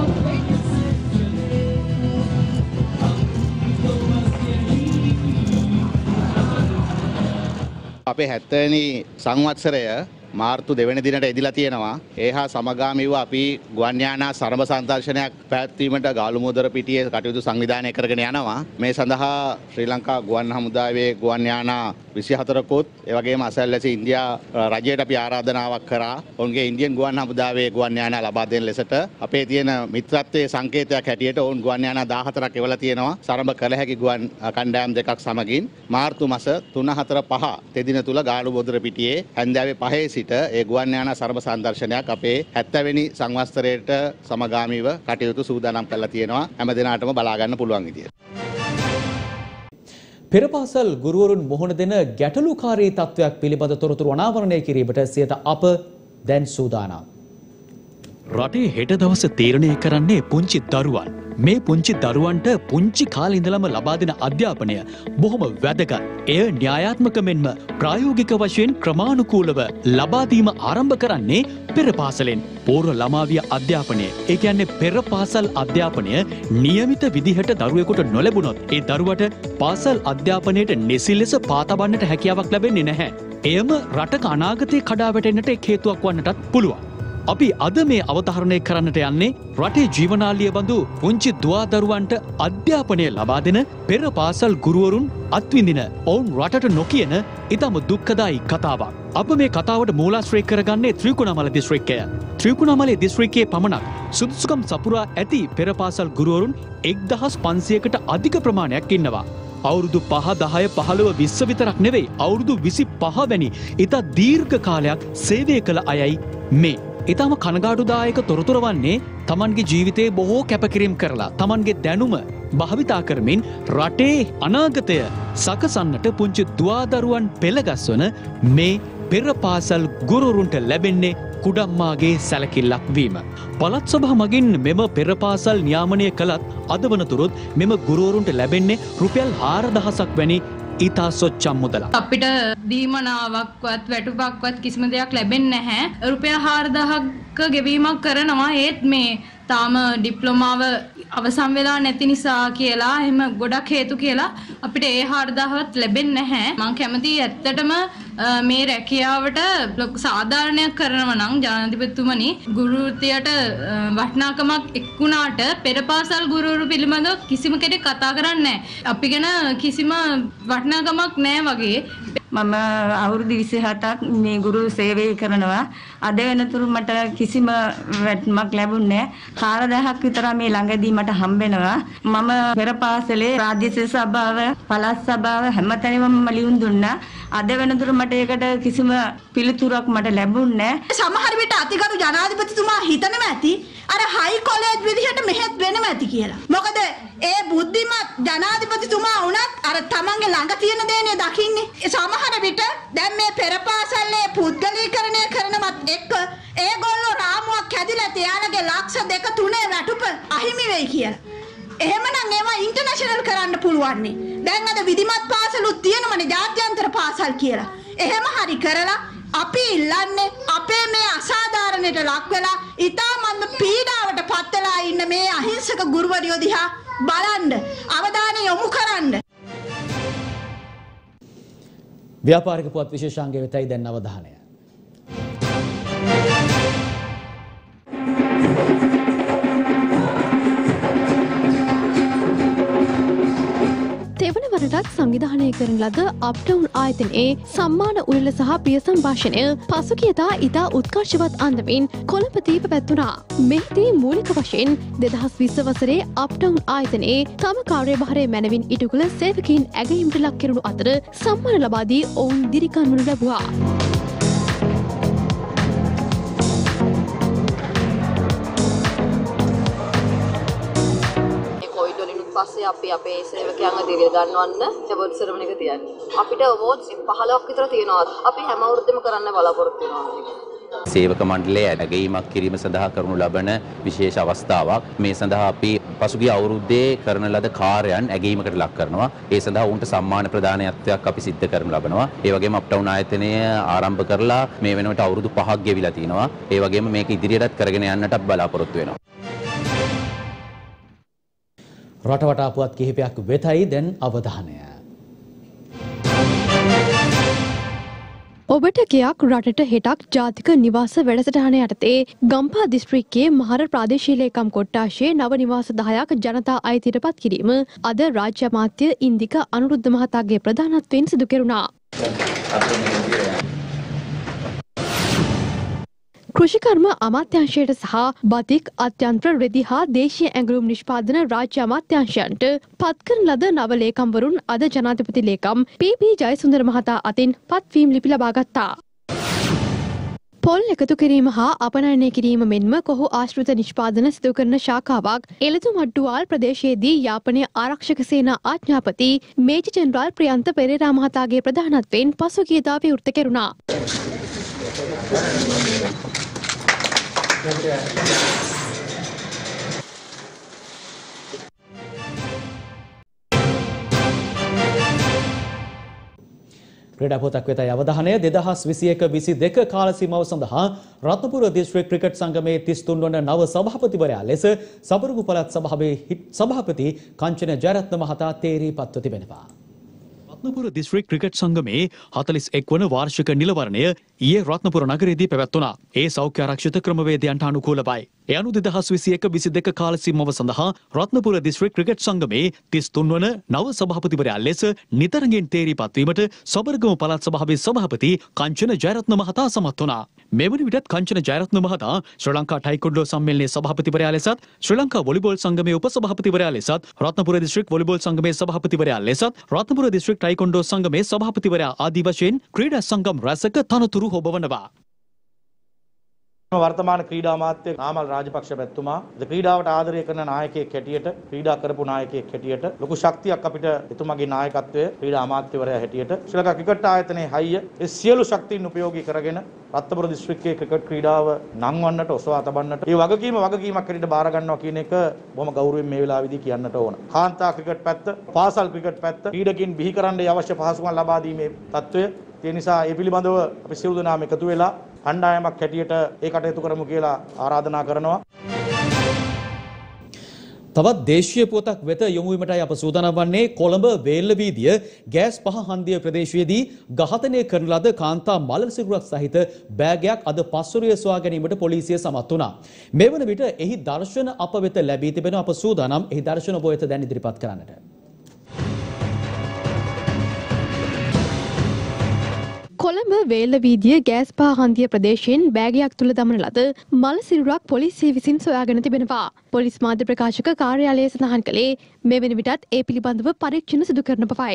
අපේ හැත්තෑනි සංවත්සරය මාර්තු දෙවැනි දිනට එදිලා තියෙනවා. ඒ හා සමගාමීව අපි ගුවන් යානා සරඹ සංදර්ශනයක් පැවැත්වීමට ගාලුමුදර පිටියේ කටයුතු සංවිධානය කරගෙන යනවා. මේ සඳහා ශ්‍රී ලංකා ගුවන් හමුදාවේ ගුවන් යානා විසිහතරකුත් ඒ වගේම අසල්වැසි ඉන්දියා රජයට අපි ආරාධනාවක් කරා. ඔවුන්ගේ ඉන්දියන් ගුවන් හමුදාවේ ගුවන් යානා ලබා දෙන ලෙසට අපේ තියෙන මිත්‍රත්වයේ සංකේතයක් හැටියට ඔවුන් ගුවන් යානා දාහතරක් එවලා තියෙනවා. සරඹ කළ හැකි ගුවන් කණ්ඩායම් දෙකක් සමගින් මාර්තු මාස තුන හතර පහ තෙදින තුල ගාලුමුදර පිටියේ හැන්දෑවේ පහේ සිට ඒ ගුවන් යානා සරඹ සංදර්ශනයක් අපේ හැත්තෑ වෙනි සංවත්සරයට සමගාමීව කටයුතු සූදානම් කරලා තියෙනවා. හැම දිනාටම බලා ගන්න පුළුවන් විදියට. පෙරපාසල් ගුරුවරුන් මුහුණ දෙන ගැටලුකාරී තත්ත්වයක් පිළිබඳ තොරතුරු අනාවරණය කිරීමට සියයට අප දැන් සූදානම්. රටේ හෙට දවස තීරණය කරන්නේ පුංචි දරුවන්. මේ පුංචි දරුවන්ට පුංචි කාලේ ඉඳලම ලබා දෙන අධ්‍යාපනය බොහොම වැදගත්. එය න්‍යායාත්මක මෙන්ම ප්‍රායෝගික වශයෙන් ක්‍රමානුකූලව ලබා දීම ආරම්භ කරන්නේ පෙර පාසලෙන්. පූර්ව ළමාවිය අධ්‍යාපනය, ඒ කියන්නේ පෙර පාසල් අධ්‍යාපනය නියමිත විදිහට දරුවෙකුට නොලැබුණොත් ඒ දරුවට පාසල් අධ්‍යාපනයට නිසි ලෙස පා තබන්නට හැකියාවක් ලැබෙන්නේ නැහැ. එයම රටක අනාගතයේ කඩා වැටෙන්නට එක් හේතුවක් වන්නටත් පුළුවන්. අපි අද මේ අවධාරණය කරන්නට යන්නේ රටේ ජීවනාලිය බඳු පුංචි දුවාදරුවන්ට අධ්‍යාපනය ලබා දෙන පෙර පාසල් ගුරුවරුන් අත්විඳින ඔවුන් රටට නොකියන ඉතාම දුක්ඛදායි කතාවක්. අප මේ කතාවට මූලාශ්‍රය කරගන්නේ ත්‍රිකුණාමල දිස්ත්‍රික්කය. ත්‍රිකුණාමලේ දිස්ත්‍රික්කයේ පමණක් සුදුසුකම් සපුරා ඇති පෙර පාසල් ගුරුවරුන් එක්දහස් පන්සියයකට අධික ප්‍රමාණයක් ඉන්නවා. අවුරුදු පහ දහය පහළොව විස්ස විතරක් නෙවෙයි, අවුරුදු විසි පහ වැනි ඉතා දීර්ඝ කාලයක් සේවය කළ අයයි මේ. ඉතාම කනගාටුදායක තොරතුර වන්නේ තමන්ගේ ජීවිතයේ බොහෝ කැපකිරීම් කරලා තමන්ගේ දැනුම භාවිතා කරමින් රටේ අනාගතය සකසන්නට පුංචි දුවාදරුවන් පෙළගස්වන මේ පෙර පාසල් ගුරුවරුන්ට ලැබෙන්නේ කුඩම්මාගේ සැලකිල්ලක් වීම. පළාත් සභා මගින් මෙම පෙර පාසල් නියාමනය කළත් අද වනතුරුත් මෙම ගුරුවරුන්ට ලැබෙන්නේ රුපියල් හාරදහසක් වැනි ඉතා සොච්චම් මුදලක්. අපිට දීමනාවක්වත් වැටුපක්වත් කිසිම දෙයක් ලැබෙන්නේ නැහැ. රුපියල් හාරදහසක ගෙවීමක් කරනවා. ඒත් මේ තාම ඩිප්ලෝමාව අවසන් වෙලා නැති නිසා කියලා එහෙම ගොඩක් හේතු කියලා අපිට ඒ හාරදාහවත් ලැබෙන්නේ නැහැ. මම කැමතියි ඇත්තටම මේ රැකියාවට සාධාරණයක් කරනවා නම් ජනාධිපතිතුමනි ගුරු වෘත්තියට වටිනාකමක් එක්ුණාට පෙර පාසල් ගුරුවරු පිළිබඳව කිසිම කෙනෙක් කතා කරන්නේ නැහැ. අපි ගැන කිසිම වටිනාකමක් නැහැ වගේ. මම අවුරුදු විසිහතක් මේ ගුරු සේවය කරනවා. අද වෙනතුරු මට කිසිම වැටුමක් ලැබුණේ නැහැ. කාල දහයක් විතර මේ ළඟදී මට හම්බෙනවා. මම පෙර පාසලේ රාජ්‍ය සභාව, පළාත් සභාව හැමතැනම මම ලියුම් දුන්නා. අද වෙනතුරු මට ඒකට කිසිම පිළිතුරක් මට ලැබුණේ නැහැ. සමහර විට අතිගරු ජනාධිපතිතුමා හිතනවා ඇති අර හයි කොලෙජ් විදිහට මෙහෙත් වෙනම ඇති කියලා. මොකද ඒ බුද්ධිමත් ජනාධිපතිතුමා වුණත් අර තමන්ගේ ළඟ තියෙන දේනේ දකින්නේ. සමහර විට දැන් මේ පෙර පාසල්ලේ පුද්ගලීකරණය කරනවත් එක්ක ඒගොල්ලෝ රාමුවක් හැදිලා තියාලගේ ලක්ෂ දෙක තුනේ වැටුප අහිමි වෙයි කියලා. එහෙමනම් ඒවා ඉන්ටර්නැෂනල් කරන්න පුළුවන් නේ. දැන් අද විධිමත් පාසලුත් තියෙනමනේ ජාත්‍යන්තර පාසල් කියලා. එහෙම හරි කරලා අපි ඉල්ලන්නේ අපේ මේ අසාධාරණයට ලක් වෙලා ඊටමන්ද පීඩාවට පත් වෙලා ඉන්න මේ අහිංසක ගුරුවරයෝ දිහා බලන්න අවධානය යොමු කරන්න. ව්‍යාපාරික පුවත් විශේෂාංගය වෙතයි දැන් අවධානය. තෙවන වරටත් සංවිධානය කරන ලද අප්ටවුන් ආයතනයේ සම්මාන උළෙල සහ ප්‍රිය සංභාෂණය පසුගියදා ඉතා උත්කර්ෂවත් අන්දමින් කොළඹදී පැවැත්වුණා. මෙහිදී මූලික වශයෙන් දෙදහස් විස්ස වසරේ අප්ටවුන් ආයතනයේ තම කාර්යභාරය මැනවින් ඉටු කළ සේවකයින් ඇගයීමට ලක් කෙරුණු අතර සම්මාන ලබා දී ඔවුන් දිරිගන්වනු ලැබුවා. පස්සේ අපි අපේ සේවකයන්ව දිරිය ගන්නවන්න ඇවෝඩ් සෙරමනි එක තියන්නේ. අපිට අවෝඩ්ස් පහළොවක් විතර තියෙනවා. අපි හැම අවුරුද්දෙම කරන්න බලාපොරොත්තු වෙනවා. සේවක මණ්ඩලයේ ඇගයීමක් කිරීම සඳහා කරනු ලබන විශේෂ අවස්ථාවක්. මේ සඳහා අපි පසුගිය අවුරුද්දේ කරන ලද කාර්යයන් ඇගයීමකට ලක් කරනවා. ඒ සඳහා උන්ට සම්මාන ප්‍රදානයත්වයක් අපි සිද්ධ කරනු ලබනවා. ඒ වගේම අප්ටවුන් ආයතනය ආරම්භ කරලා මේ වෙනකොට අවුරුදු පහක් ගෙවිලා තිනවා. ඒ වගේම මේක ඉදිරියටත් කරගෙන යන්නට බලාපොරොත්තු වෙනවා. රටවටා පුවත් කිහිපයක් වෙතයි දැන් අවධානය. ඔබට ගයක් රටට හෙටක් ජාතික නිවාස වැඩසටහන යටතේ ගම්පා දිස්ත්‍රික්කයේ මහර ප්‍රාදේශීය ලේකම් කොට්ටාශයේ නව නිවාස දහයක් ජනතා අයිතියට පත් කිරීම අද රාජ්‍ය අමාත්‍ය ඉන්දික අනුරුද්ධ මහතාගේ ප්‍රධානත්වයෙන් සිදු කෙරුණා. කෘෂිකර්ම අමාත්‍යංශයට සහ බතික් අත්‍යන්ත්‍ර රෙදි හා දේශීය ඇඟලුම් නිෂ්පාදන රාජ්‍ය අමාත්‍යංශයන්ට පත්කරන ලද නව ලේකම්වරුන් අද ජනාධිපති ලේකම් පී.බී. ජයසුන්දර මහතා අතින් පත්වීම් ලිපි ලබා ගත්තා. පොල් එකතු කිරීම හා අපනයනය කිරීම මෙන්ම කොහු ආශ්‍රිත නිෂ්පාදන සිදු කරන ශාඛාවක් එළතුමඩ්ඩුවාල් ප්‍රදේශයේදී යාපනය ආරක්ෂක සේනා ආඥාපති මේජර් ජෙනරාල් ප්‍රියන්ත පෙරේරා මහතාගේ ප්‍රධානත්වයෙන් පසුගියදා විවෘත කෙරුණා. ක්‍රීඩා පොතක් වෙතයි අවධානය. දෙදහස් විසිඑක විසිදෙක කාල සීමාව සඳහා රත්නපුර දිස්ත්‍රික් ක්‍රිකට් සංගමේ තිස් තුන් වන නව සභාපතිවරයා ලෙස සබරගු පළාත් සභාවේ සභාපති කංචන ජයරත්න මහතා තේරී පත්ව තිබෙනවා. රත්නපුර දිස්ත්‍රික් ක්‍රිකට් සංගමේ හතළිස් එක් වන වාර්ෂික නිලවරණය ඊයේ රත්නපුර නගරයේදී පැවැත්වුණා. ඒ සෞඛ්‍ය ආරක්ෂිත ක්‍රමවේදයන්ට අනුකූලවයි. ඒ අනුව දෙදහස් විසිඑක විසිදෙක කාල සීමාව සඳහා රත්නපුර දිස්ත්‍රික් ක්‍රිකට් සංගමේ තිස් තුන් වන නව සභාපතිවරයා ලෙස නිතරගෙන් තේරී පත්වීමට සබරගම පළාත් සභාවේ සභාපති කංචන ජයරත්න මහතා සමත් වුණා. මෙවන විටත් කංචන ජයරත්න මහතා ශ්‍රී ලංකා ටයිකොන්ඩෝ සම්මේලනයේ සභාපතිවරයා ලෙසත් ශ්‍රී ලංකා වොලිබෝල් සංගමේ උපසභාපතිවරයා ලෙසත් රත්නපුර දිස්ත්‍රික් වොලිබෝල් සංගමේ සභාපතිවරයා ලෙසත් රත්නපුර දිස්ත්‍රික් ටයිකොන්ඩෝ සංගමේ සභාපතිවරයා ආදී වශයෙන් ක්‍රීඩා සංගම් රැසක තනතුරු හොබවනවා. වර්තමාන ක්‍රීඩා අමාත්‍ය නාමල් රාජපක්ෂ මැතිතුමා ක්‍රීඩාවට ආදරය කරන නායකයෙක් හැටියට ක්‍රීඩා කරපු නායකයෙක් හැටියට ලොකු ශක්තියක් අපිට එතුමාගේ නායකත්වය ක්‍රීඩා අමාත්‍යවරයා හැටියට ශ්‍රී ලංකා ක්‍රිකට් ආයතනයේ හයිය ඒ සියලු ශක්තියින් උපයෝගී කරගෙන රත්නපුර දිස්ත්‍රික්කයේ ක්‍රිකට් ක්‍රීඩාව නංවන්නට ඔසවා තබන්නට ඒ වගකීම වගකීමක් හැටියට බාර ගන්නවා කියන එක බොහොම ගෞරවයෙන් මේ වෙලාවේදී කියන්නට ඕන. කාන්තා ක්‍රිකට් පැත්ත, පාසල් ක්‍රිකට් පැත්ත ක්‍රීඩකින් බිහි කරන්න අවශ්‍ය පහසුකම් ලබා දීමේ තත්ත්වය ඒ නිසා ඒ පිළිබඳව අපි සියලු දෙනාම එකතු වෙලා කණ්ඩායමක් හැටියට ඒ කටයුතු කරමු කියලා ආරාධනා කරනවා. තවත් දේශීය පුවතක් වෙත යොමු වීමටයි අප සූදානම් වන්නේ. කොළඹ වේල්ල වීදිය ගෑස් පහ හන්දිය ප්‍රදේශයේදී ඝාතනය කරන ලද කාන්තා මල සිරුරක් සහිත බෑගයක් අද පස්වරුවේ සොයා ගැනීමට පොලිසිය සමත් වුණා. මේ වන විට එහි දර්ශන අප වෙත ලැබී තිබෙන අප සූදානම් එහි දර්ශන ඔබ වෙත දැන් ඉදිරිපත් කරන්නට. කොළඹ වේල්ල වීදිය ගෑස් පහ හන්දිය ප්‍රදේශයෙන් බෑගයක් තුල දමන ලද මල සිරුරක් පොලිසිය විසින් සොයාගෙන තිබෙනවා. පොලිස් මාධ්‍ය ප්‍රකාශක කාර්යාලය සඳහන් කළේ මේ වෙන විටත් ඒ පිළිබඳව පරීක්ෂණ සිදු කරන බවයි.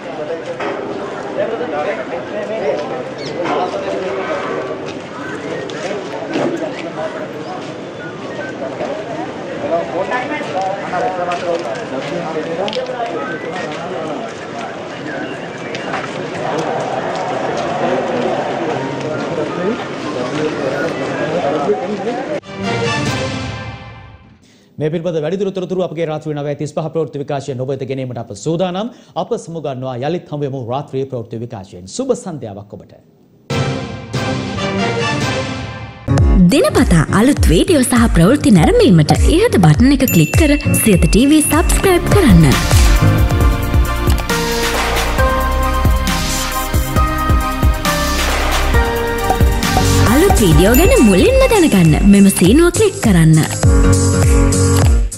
මේ පිළිබඳ වැඩිදුර තොරතුරු අපගේ රාත්‍රී නවය තිස් පහ ප්‍රවෘත්ති විකාශයෙන් ඔබ වෙත ගෙනීමට අප සූදානම්. අප සමුගන්නවා යලිත් හමු වෙමු රාත්‍රියේ ප්‍රවෘත්ති විකාශයෙන්. සුබ සන්ධ්‍යාවක් ඔබට. දිනපතා අලුත් වීඩියෝ සහ ප්‍රවෘත්ති නැරඹීමට ඉහත බටන් එක ක්ලික් කර සියත ටීවී සබ්ස්ක්‍රයිබ් කරන්න. අලුත් වීඩියෝ ගැන මුලින්ම දැනගන්න මෙම සීනුව ක්ලික් කරන්න.